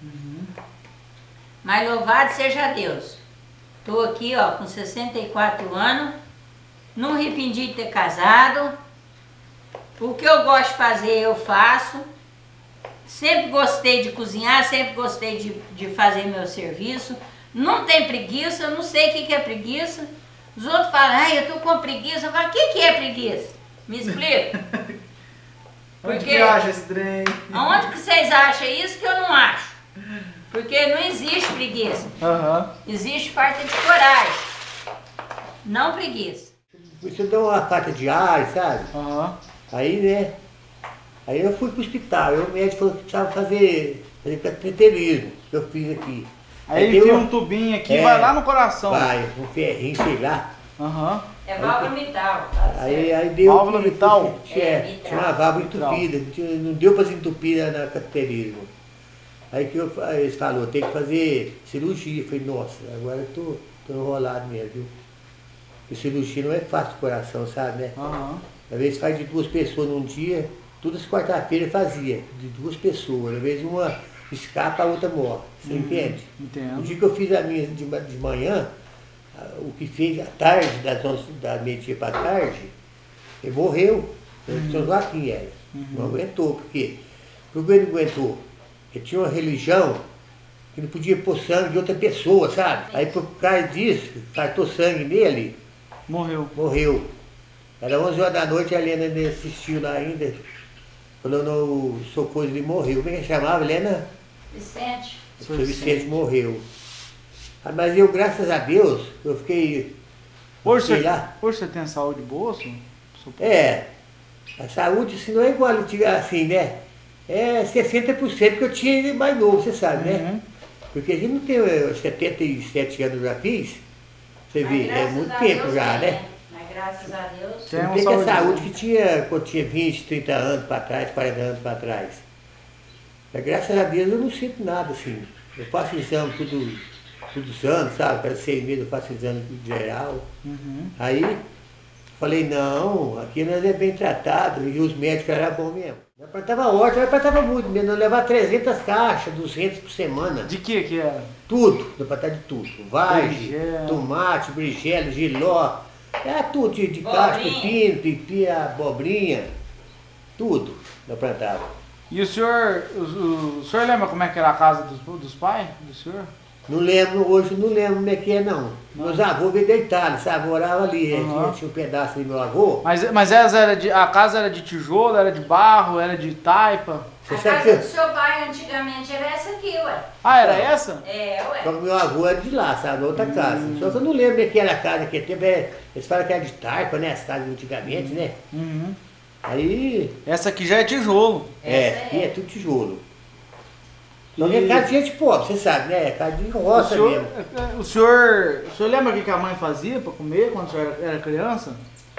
mas louvado seja Deus. Estou aqui, ó, com 64 anos, não arrependi de ter casado. O que eu gosto de fazer, eu faço. Sempre gostei de cozinhar, sempre gostei de fazer meu serviço. Não tem preguiça, eu não sei o que é preguiça. Os outros falam, ai, eu tô com preguiça. Eu falo, o que é preguiça? Me explica. Onde que acha esse trem? Aonde que vocês acham isso que eu não acho? Porque não existe preguiça. Existe falta de coragem. Não preguiça. Você deu uma falta de ar, sabe? Aí, né? Aí eu fui pro hospital. Aí o médico falou que precisava fazer cateterismo. Que eu fiz aqui. Aí enfia um tubinho aqui e vai lá no coração. Vai, um ferrinho, sei lá. É válvula mitral. Aí deu. Válvula mitral? Tinha uma válvula entupida. Não deu pra se entupir na cateterismo. Aí que eles falaram, tem que fazer cirurgia. Eu falei, nossa, agora eu tô enrolado mesmo, viu? Porque cirurgia não é fácil do coração, sabe, né? Às vezes faz de 2 pessoas num dia, todas as quarta-feiras fazia, de 2 pessoas. Às vezes uma escapa, a outra morre. Você entende? Entendo. No dia que eu fiz a minha de manhã, o que fez à tarde, da meio-dia para tarde, ele morreu. São Joaquim era. Não aguentou. Por quê? Por que ele não aguentou? Ele tinha uma religião que não podia pôr sangue de outra pessoa, sabe? Aí por causa disso, faltou sangue nele. Morreu. Era 11 horas da noite, a Helena ainda assistiu lá ainda. Falou no socorro, ele morreu. Como é que chamava, Helena? Vicente. O seu Vicente morreu. Mas eu, graças a Deus, eu fiquei... Hoje você tem saúde boa, senhor? A saúde, se não é igual assim, né? É 60% que eu tinha ele mais novo, você sabe, né? Porque a gente não tem 77 anos já fiz. Você vê, é muito tempo já, né? Mas graças a Deus... Não tem que a saúde que tinha quando tinha 20, 30 anos para trás, 40 anos para trás. Mas graças a Deus eu não sinto nada assim. Eu faço exame todos os anos, sabe? Cada 6 meses eu faço exame geral. Aí falei, não, aqui nós é bem tratado e os médicos eram bons mesmo. Nós plantava horta, nós plantava muito mesmo. Nós levava 300 caixas, 200 por semana. De que era? Tudo, nós plantava de tudo. Vagem, tomate, berinjela, giló. Era tudo, de caixa, pepino, abobrinha. Tudo nós plantava. E o senhor lembra como é que era a casa dos pais do senhor? Não lembro, hoje não lembro como é que é, não. Meus avôs veio da Itália, sabe? Moravam ali, tinha um pedaço de meu avô. Mas a casa era de tijolo, era de barro, era de taipa? A casa do seu pai antigamente era essa aqui, ué. Ah, era essa? É, ué. Só que meu avô era de lá, sabe? Outra casa. Só que eu não lembro como é que era a casa naquele tempo. Eles falam que era de taipa, né? As casas antigamente, né? Aí... Essa aqui já é tijolo. Aqui é tudo tijolo. Só que é casa de gente pobre, você sabe, né? É casa de roça mesmo. O senhor lembra o que a mãe fazia para comer quando o senhor era criança?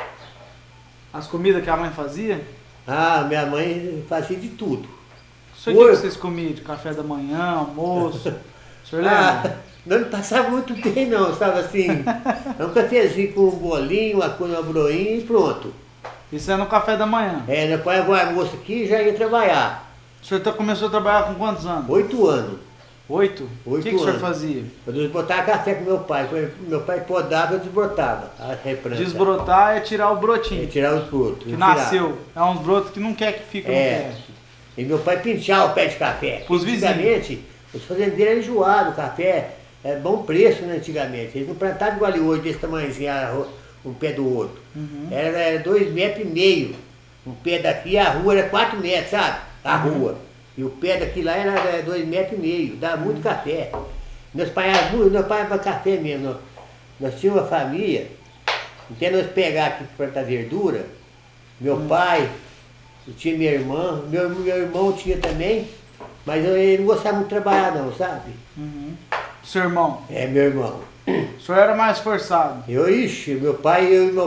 As comidas que a mãe fazia? Ah, minha mãe fazia de tudo. O senhor, o que vocês comiam? De café da manhã, almoço? O senhor lembra? Não passava muito bem não, sabe assim? É um cafezinho com um bolinho, uma broinha e pronto. Isso é no café da manhã? É, depois o almoço aqui e já ia trabalhar. O senhor começou a trabalhar com quantos anos? 8 anos. 8? O que o senhor fazia? Eu desbotava café com meu pai. Meu pai podava, eu desbrotava a replanta. Desbrotar é tirar o brotinho. É tirar os brotos. Que nasceu. É uns brotos que não quer que fica no pé. E meu pai pinchava o pé de café. Antigamente, os fazendeiros eram enjoados, o café era bom preço, né, antigamente. Eles não plantavam igual hoje, desse tamanhozinho, um pé do outro. Era 2,5 metros. Um pé daqui, a rua era 4 metros, sabe? A rua. E o pé daqui lá era 2,5 metros, dava muito café. Meu pai era café mesmo. Nós tínhamos uma família, até nós pegar aqui para plantar verdura, meu pai, tinha minha irmã, meu irmão tinha também, mas ele não gostava muito de trabalhar não, sabe? Seu irmão? É, meu irmão. O senhor era mais forçado? Eu e meu pai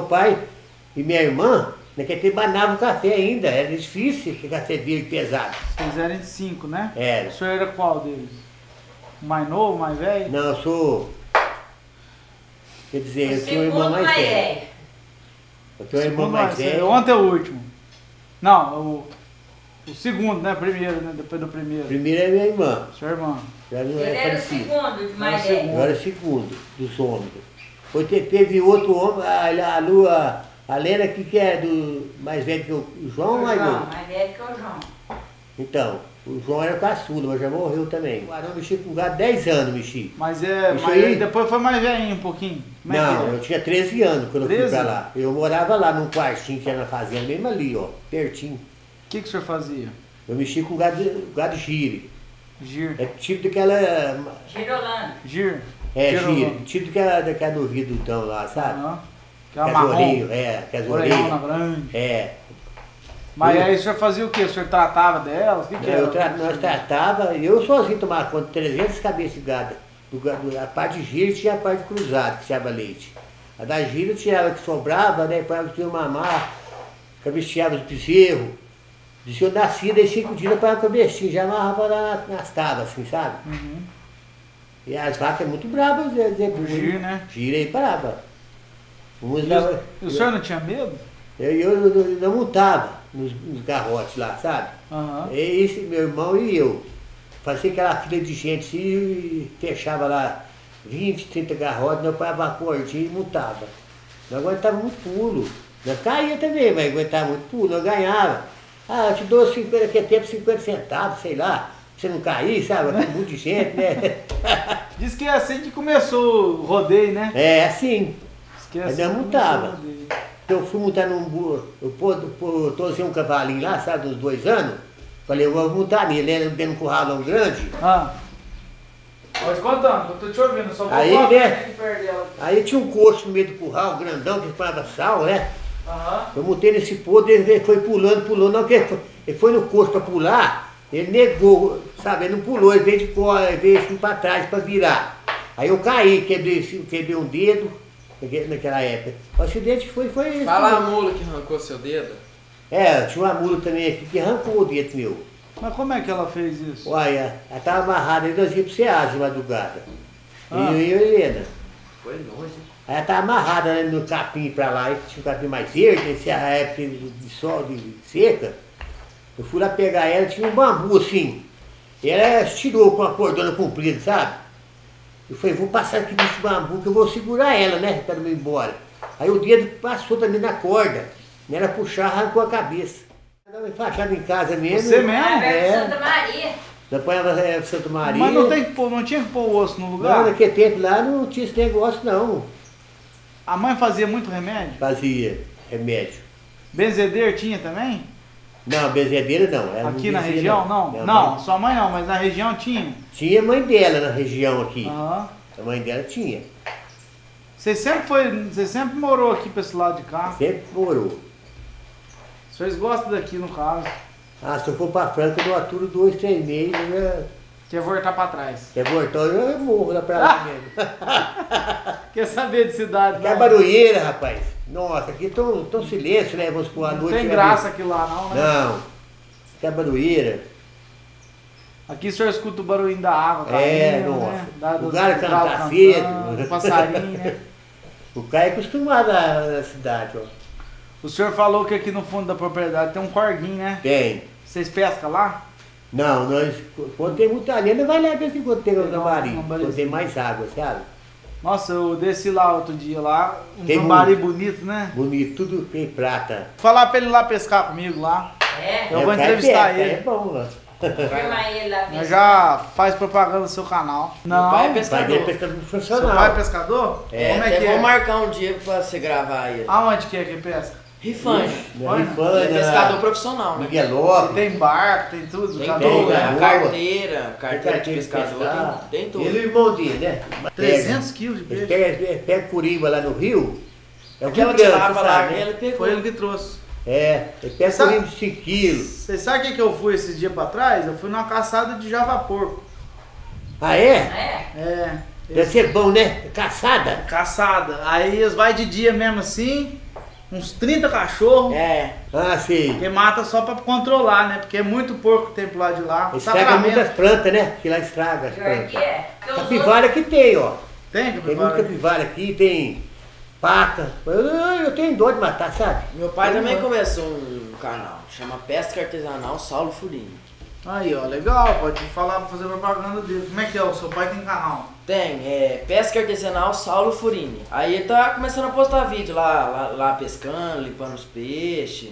e minha irmã, naquele tempo banava o café ainda, era difícil, que café verde pesado. Vocês eram de 5, né? Era. O senhor era qual deles? O mais novo, o mais velho? Não, eu sou... Quer dizer, eu sou o irmão mais velho. Eu tenho um irmão mais velho. Ontem é o último. Não, o segundo, né? Primeiro, né? Depois do primeiro. Primeiro é minha irmã. Sua irmã. Ele era o segundo de mais velho. Eu era o segundo dos homens. Depois teve outro homem, a Lena que é do mais velho que o João, mais novo. Mais velho que o João. Então, o João era caçula, mas já morreu também. O Arão mexia com gado 10 anos, mexi. Mas aí depois foi mais velhinho um pouquinho. Não, eu tinha 13 anos quando eu fui pra lá. Eu morava lá num quartinho que era na fazenda, mesmo ali, ó, pertinho. O que o senhor fazia? Eu mexi com gado gire. Gir. É tipo daquela... Girolando. Gir. É, gire. Tipo daquela do vidudão lá, sabe? Que é marrom. Que as orelhas. Grande. É. Mas aí o senhor fazia o quê? O senhor tratava delas? O que era? Nós tratava, eu sozinho tomava conta de 300 cabeças de gado. A parte de giro tinha a parte cruzada, que tirava leite. A da giro tirava que sobrava, né? Para eu mamar, cabeceava os bezerros. Se eu nascia, daí 5 dias para o cabestinho, já amarrava lá nas tábuas, assim, sabe? E as vacas é muito bravas, o giro, né? Giro aí brava. O senhor não tinha medo? Eu não montava nos garrotes lá, sabe? Esse, meu irmão e eu. Fazia aquela fila de gente assim, e fechava lá 20, 30 garrotes, meu pai avava cordinha e montava. Não aguentava muito pulo. Eu caía também, mas aguentava muito pulo, eu ganhava. Ah, eu te dou 50, que é tempo 50 centavos, sei lá, pra você não cair, sabe? Tem muita gente, né? Diz que é assim que começou o rodeio, né? É, assim. Mas eu montava. Eu fui montar num burro, eu trouxe um cavalinho lá, sabe, uns 2 anos. Falei, eu vou montar nele, ele dentro de um curralão grande. Pode contando, eu tô te ouvindo, só vou aí, né, aí tinha um coxo no meio do curral, grandão, que falava sal, né? Eu montei nesse podre, ele foi pulando, não, que ele foi no coxo para pular, ele negou, sabe, ele não pulou, ele veio de fora, ele veio assim para trás para virar. Aí eu caí, quebrei um dedo. Naquela época. O acidente foi isso. Fala a mula que arrancou seu dedo. É, tinha uma mula também aqui que arrancou o dedo meu. Mas como é que ela fez isso? Olha, ela estava amarrada, nós íamos pro Ceasa de madrugada. Eu e a Helena. Foi longe. Aí ela estava amarrada, né, no capim para lá, e tinha um capim mais verde, essa época de sol, de seca. Eu fui lá pegar ela, tinha um bambu assim. E ela tirou com a cordona comprida, sabe? Eu falei, vou passar aqui nesse bambu que eu vou segurar ela, né? Para não ir embora. Aí o dedo passou também na corda. Não era puxar, arrancou a cabeça. Estava enfaixado em casa mesmo. Você mesmo? Santa Maria. Nós apanhava Santa Maria. Mas não tinha que pôr o osso no lugar? Não, naquele tempo lá não tinha esse negócio não. A mãe fazia muito remédio? Fazia remédio. Benzedeira tinha também? Não, benzedeira não. Ela Aqui não na região não? Não, sua mãe não, mas na região tinha? Tinha a mãe dela na região aqui. Aham. A mãe dela tinha. Você sempre morou aqui para esse lado de cá? Sempre morou. Vocês gostam daqui, no caso? Ah, se eu for pra Franca, eu dou aturo 2, 3 meses, Quer voltar para trás? quer voltar, eu morro lá pra lá mesmo. Quer saber de cidade? Que é barulheira, rapaz. Nossa, aqui tão silêncio, né? Vamos supor, à Não noite. tem graça aqui lá não, né? Não. Que é barulheira. Aqui o senhor escuta o barulhinho da água caindo, né? O galho canta cedo. O passarinho, né? O cara é acostumado na cidade, ó. O senhor falou que aqui no fundo da propriedade tem um corguinho, né? Tem. Vocês pescam lá? Não, quando tem muita arena, vai lá ver se quando tem o gambari. um Quando tem mais água, sabe? Nossa, eu desci lá outro dia lá, um Tem gambari bonito, né? Bonito, tudo tem prata. Vou falar pra ele ir lá pescar comigo lá. É, Eu vou cai entrevistar perto, ele. É bom, ó. firma ele lá Nós mesmo. já faz propaganda do seu canal. Não, pai é Vai pescador. ver pescador seu profissional. pai é pescador? É, Como é Até que vou é? marcar um dia pra você gravar ele. Aonde que é que pesca? Rifane. Na Ele é Rifana, pescador profissional, né? Miguelópolis. Tem barco, tem tudo, Tem canoa, tudo, né? né? boa. Carteira de Carteira de pescador, pescar. tem tudo. Ele e o irmão dele, né? 300 quilos de Ele peixe. pega Curiba lá no Rio. É o Aquela Rio Grande, tirava você lá, sabe, né? ele pegou. Foi ele que trouxe. É, ele pega Sabe- Curiba de 5 quilos. Vocês sabem o que eu fui esses dias pra trás? Eu fui numa caçada de javaporco. Ah, é? É, É. Deve ser bom, né? Caçada. Caçada. Aí eles vai de dia mesmo assim, uns 30 cachorros. É. Ah, sei. Que mata só pra controlar, né? Porque é muito porco tem pro lado de lá. Estraga Sacramento. muitas plantas, né? Que lá estraga as pior plantas. que é. Porque os outros- Capivara que tem, ó. Tem Tem muito capivara? capivara aqui, tem paca. Eu tenho dó de matar, sabe? Meu pai também começou um canal, chama Pesca Artesanal Saulo Furini. Aí, ó, legal, pode falar pra fazer propaganda dele. Como é que é? O seu pai tem canal? Tem, Pesca Artesanal Saulo Furini. Aí ele tá começando a postar vídeo lá pescando, limpando os peixes.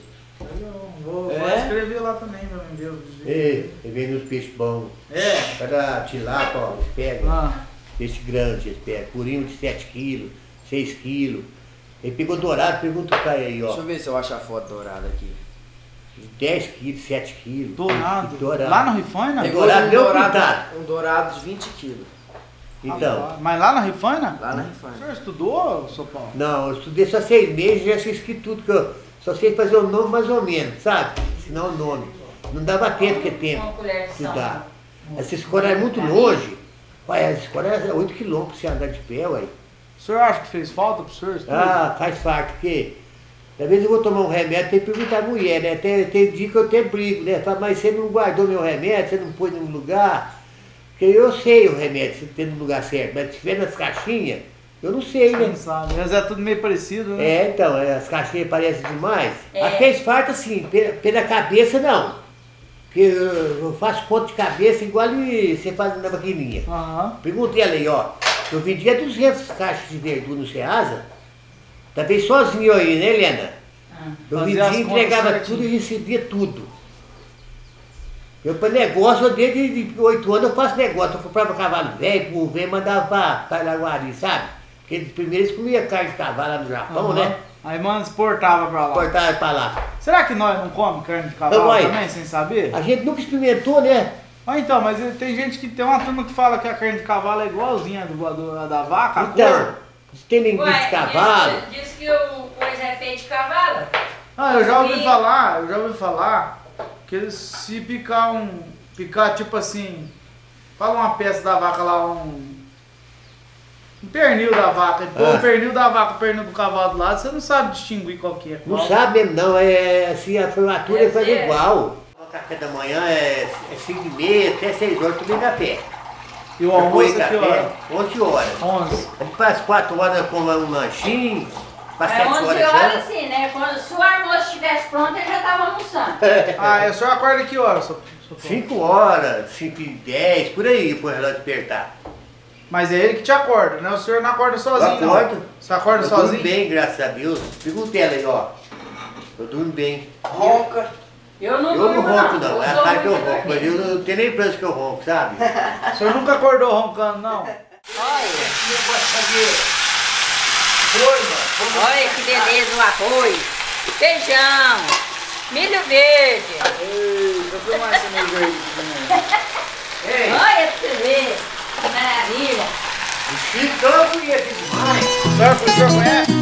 Vou É? escrever lá também pra mim ver os vídeos. Ele vem nos peixes bons. É. Cada tilápia, ó, eles pegam. Ah, Peixe grande, eles pegam. Curinho de 7 quilos, 6 quilos. Ele pegou dourado, pergunta o cara aí, Deixa ó. eu ver se eu acho a foto dourada aqui. 10 quilos, 7 quilos. dourado. Dourado. Lá no Rifaina? Pegou. dourado, meu cuidado. um dourado de 20 quilos. Então, Ah, mas lá na Rifaina? Lá na O Rifane. senhor estudou, seu Paulo? não, eu estudei só 6 meses, já sei escrito tudo, que eu só sei fazer o nome mais ou menos, sabe? Senão o nome. Não dava tempo que é tempo Uma colher de estudar. sal. Essa escola é muito longe. Ué, essa escola é 8 quilômetros pra você andar de pé, ué. O senhor acha que fez falta pro senhor estudar? Ah, faz parte, porque às vezes eu vou tomar um remédio, tem que perguntar à mulher, né? Tem dia que eu até brigo, né? Fala, mas você não guardou meu remédio, você não pôs no lugar. Porque eu sei o remédio, se tem no lugar certo, mas se tiver nas caixinhas, eu não sei, Você né? não sabe, mas é tudo meio parecido, né? É, então, as caixinhas parecem demais. É. Até farta assim, pela cabeça não. Porque eu faço conta de cabeça igual você faz na maquininha. Aham. Perguntei ela aí, ó. Eu vendia 200 caixas de verdura no Ceasa. Também sozinho aí, né, Helena? Eu Fazia as vendia, contas entregava certinho. tudo e recebia tudo. Eu para negócio, eu desde 8 anos eu faço negócio. Eu comprava cavalo velho, por velho, mandava para Araguari, sabe? Porque primeiro eles comiam carne de cavalo lá no Japão, Aham. né? Aí, mano, exportava pra lá. Cortava para lá. Será que nós não comemos carne de cavalo Uai. também, sem saber? A gente nunca experimentou, né? Ah, então, mas tem gente que tem uma turma que fala que a carne de cavalo é igualzinha a da vaca, a Então, cor. se tem linguiça de cavalo, Diz que o coisa é feito de cavalo. Ah, eu já ouvi falar que se picar tipo assim, fala uma peça da vaca lá, um pernil da vaca, e pôr Ah. o pernil da vaca, o pernil do cavalo do lado, você não sabe distinguir qual que é não qual. sabe mesmo não, é assim, a formatura Deve faz ser. igual. O café da manhã é 5h30 até 6 horas, tomei café. E o Depois almoço café, aqui, ó, 11 horas. 11. Para as 4 horas eu como um lanchinho, para É 7 11 horas horas já. assim, né? Quando, se o almoço estivesse pronto, ele já estava almoçando. Ah, o senhor acorda que horas, seu Paulo? 5 horas, 5h10, por aí, depois o relógio despertar. Mas é ele que te acorda, né? O senhor não acorda sozinho, Eu acordo. não. Você acorda Eu sozinho? durmo bem, graças a Deus. Perguntei ela aí, ó. Eu durmo bem. Ronca. Eu não Eu não durmo, ronco não, é a sou cara que eu muito ronco, mas eu não tenho nem pressa que eu ronco, sabe? O senhor nunca acordou roncando, não? Olha que beleza o arroz, feijão, milho verde. Eita, eu mais esse meio verde também. Olha pra você ver, que maravilha. Então eu conheço demais. O senhor conhece?